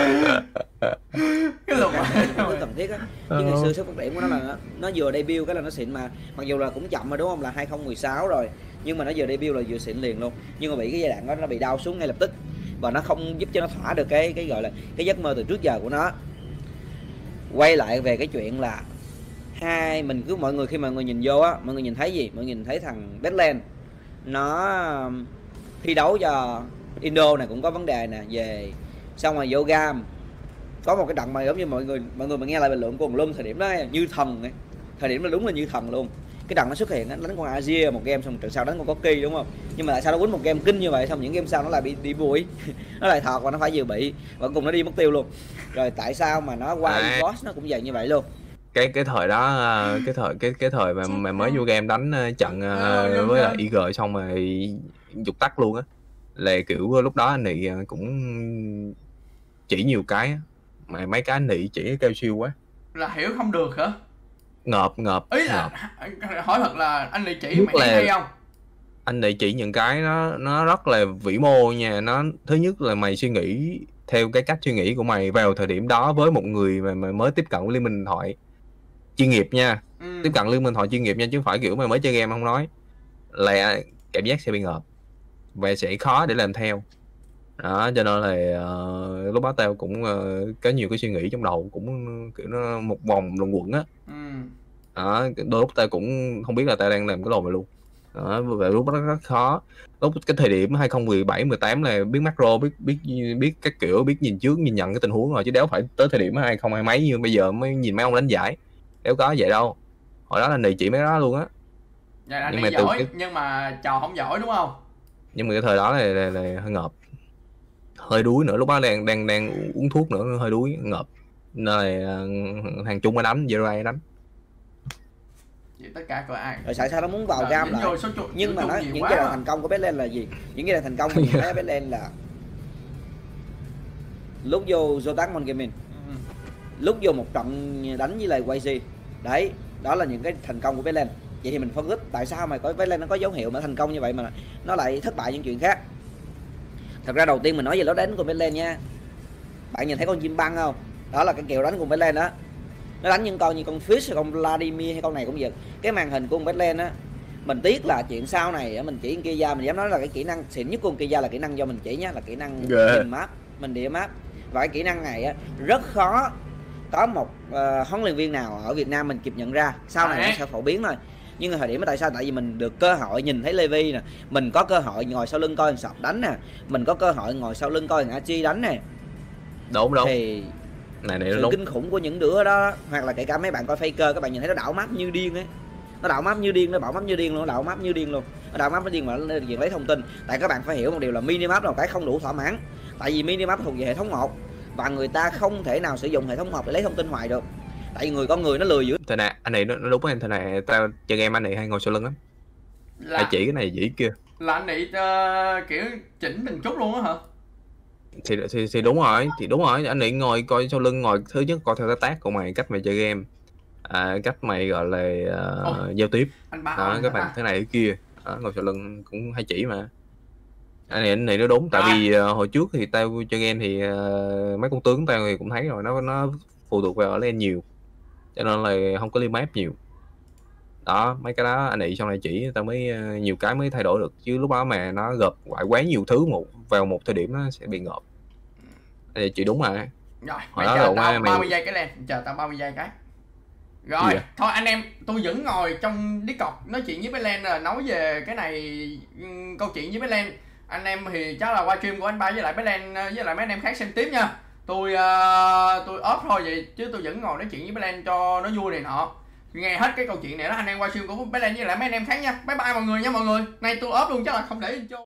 Speaker 1: cái lục
Speaker 3: cần thiết á. Chứ ngày xưa sức phát triển của nó là nó vừa debut cái là nó xịn, mà mặc dù là cũng chậm mà đúng không, là 2016 rồi, nhưng mà nó vừa debut là vừa xịn liền luôn. Nhưng mà bị cái giai đoạn đó nó bị đau xuống ngay lập tức và nó không giúp cho nó thỏa được cái gọi là cái giấc mơ từ trước giờ của nó. Quay lại về cái chuyện là mình cứ mọi người khi mọi người nhìn vô á, mọi người nhìn thấy gì? Mọi người nhìn thấy thằng Badland nó thi đấu cho Indo này cũng có vấn đề nè, về xong rồi vô gam có một cái trận mà giống như mọi người mà nghe lại bình luận của Hồng Luân thời điểm đó như thần ấy. Thời điểm đó đúng là như thần luôn. Cái trận nó xuất hiện đánh con Asia một game, xong trận sau đánh con Corki đúng không? Nhưng mà tại sao nó quýnh một game kinh như vậy, xong những game sau nó lại bị đi bụi nó lại thọt và nó phải dự bị và cùng nó đi mất tiêu luôn. Rồi tại sao mà nó qua boss nó cũng vậy như vậy luôn.
Speaker 2: Cái thời đó cái thời mà mới vô game đánh trận với lại IG xong rồi dục tắt luôn á, là kiểu lúc đó anh Nị cũng chỉ nhiều cái mà mấy cái anh Nị chỉ kêu siêu quá
Speaker 1: là hiểu không được hả?
Speaker 2: Ngợp
Speaker 1: ý là hỏi thật là anh Nị chỉ mày hay không?
Speaker 2: Anh Nị chỉ những cái nó rất là vĩ mô nha. Nó thứ nhất là mày suy nghĩ theo cái cách suy nghĩ của mày vào thời điểm đó với một người mà mới tiếp cận Liên Minh Điện Thoại chuyên nghiệp nha. Tiếp cận Liên Minh Điện Thoại chuyên nghiệp nha, chứ không phải kiểu mày mới chơi game không nói, là cảm giác sẽ bị ngợp và sẽ khó để làm theo đó. Cho nên là lúc đó tao cũng có nhiều cái suy nghĩ trong đầu, cũng kiểu nó một vòng luẩn quẩn á. Đó, đôi lúc tao cũng không biết là tao đang làm cái lồn này luôn đó. Và lúc đó rất khó. Lúc cái thời điểm 2017 18 là biết macro, biết các kiểu, biết nhìn trước nhìn nhận cái tình huống rồi, chứ đéo phải tới thời điểm 2020 mấy như bây giờ mới nhìn mấy ông đánh giải, đéo có vậy đâu. Hồi đó là Nị chỉ mấy đó luôn á.
Speaker 1: Dạ, nhưng mà giỏi nhưng mà trò không giỏi đúng không? Nhưng
Speaker 2: mà cái thời đó là hơi ngợp, hơi đuối nữa. Lúc đó đang uống thuốc nữa, hơi đuối ngợp. Nên là thằng Trung mới đánh, Zero đánh.
Speaker 1: Vậy tất cả có ai?
Speaker 3: Rồi tại sao nó muốn vào gam lại? Nhưng mà nó những cái thành công của Badland là gì? Những cái thành công của cái Badland là lúc vô Zotac Mon Gaming lúc vô một trận đánh với lại YG. Đấy, đó là những cái thành công của Belen. Vậy thì mình phân tích tại sao mà có Belen nó có dấu hiệu mà thành công như vậy mà nó lại thất bại những chuyện khác. Thật ra đầu tiên mình nói về lối đánh của Belen nha. Bạn nhìn thấy con chim băng không? Đó là cái kiểu đánh của Belen đó. Nó đánh những con như con Fish hay con Vladimir hay con này cũng vậy. Cái màn hình của con Belen á, mình tiếc là chuyện sau này mình chỉ kia ra, mình dám nói là cái kỹ năng xịn nhất của con kia ra là kỹ năng do mình chỉ nhá, là kỹ năng nhìn map, mình địa map. Và cái kỹ năng này á, rất khó có một huấn luyện viên nào ở Việt Nam mình kịp nhận ra. Sau này nó sẽ phổ biến thôi. Nhưng thời điểm tại sao? Tại vì mình được cơ hội nhìn thấy Levi nè, mình có cơ hội ngồi sau lưng coi thằng Sọt đánh nè, mình có cơ hội ngồi sau lưng coi thằng Achi đánh nè.
Speaker 2: Đúng.
Speaker 3: Thì
Speaker 2: này
Speaker 3: sự
Speaker 2: đúng.
Speaker 3: kinh khủng của những đứa đó, hoặc là kể cả mấy bạn coi Faker, các bạn nhìn thấy nó đảo map như điên ấy. Nó đảo map như điên, nó bảo map như điên luôn, nó đảo map như điên luôn. Nó đảo map như điên mà nó diện lấy thông tin. Tại các bạn phải hiểu một điều là minimap là một cái không đủ thỏa mãn. Tại vì minimap thuộc về hệ thống 1 và người ta không thể nào sử dụng hệ thống 1 để lấy thông tin hoài được. Tại vì con người nó lười dữ.
Speaker 2: Thế này, anh này nó đúng anh, thế này tao chơi game anh này hay ngồi sau lưng lắm. Hay chỉ cái này chỉ kia.
Speaker 1: Là anh này kiểu chỉnh từng chút luôn á hả?
Speaker 2: Thì đúng rồi, anh ấy ngồi coi sau lưng, ngồi thứ nhất coi theo cái tác của mày, cách mày chơi game, cách mày gọi là giao tiếp đó, các bạn thế này thế kia đó, ngồi sau lưng cũng hay chỉ mà. Anh này nó đúng, tại vì hồi trước thì tao chơi game thì mấy con tướng tao thì cũng thấy rồi, nó phụ thuộc vào lên nhiều, cho nên là không có lim map nhiều đó. Mấy cái đó anh ấy sau này chỉ tao mới nhiều cái mới thay đổi được, chứ lúc đó mà nó gộp lại quá nhiều thứ vào một thời điểm nó sẽ bị ngợp. Chị đúng mà.
Speaker 1: Rồi, mày chờ tao 30 giây cái lên, chờ tao 30 giây cái. Rồi, thôi anh em, tôi vẫn ngồi trong Discord nói chuyện với Belen rồi, nói về cái này, câu chuyện với Belen. Anh em thì chắc là qua stream của anh Ba với lại Belen với lại mấy anh em khác xem tiếp nha. Tôi off thôi vậy, chứ tôi vẫn ngồi nói chuyện với Belen cho nó vui này nọ. Nghe hết cái câu chuyện này đó, anh em qua stream của Belen với lại mấy anh em khác nha. Bye bye mọi người nha mọi người. Nay tôi off luôn, chắc là không để cho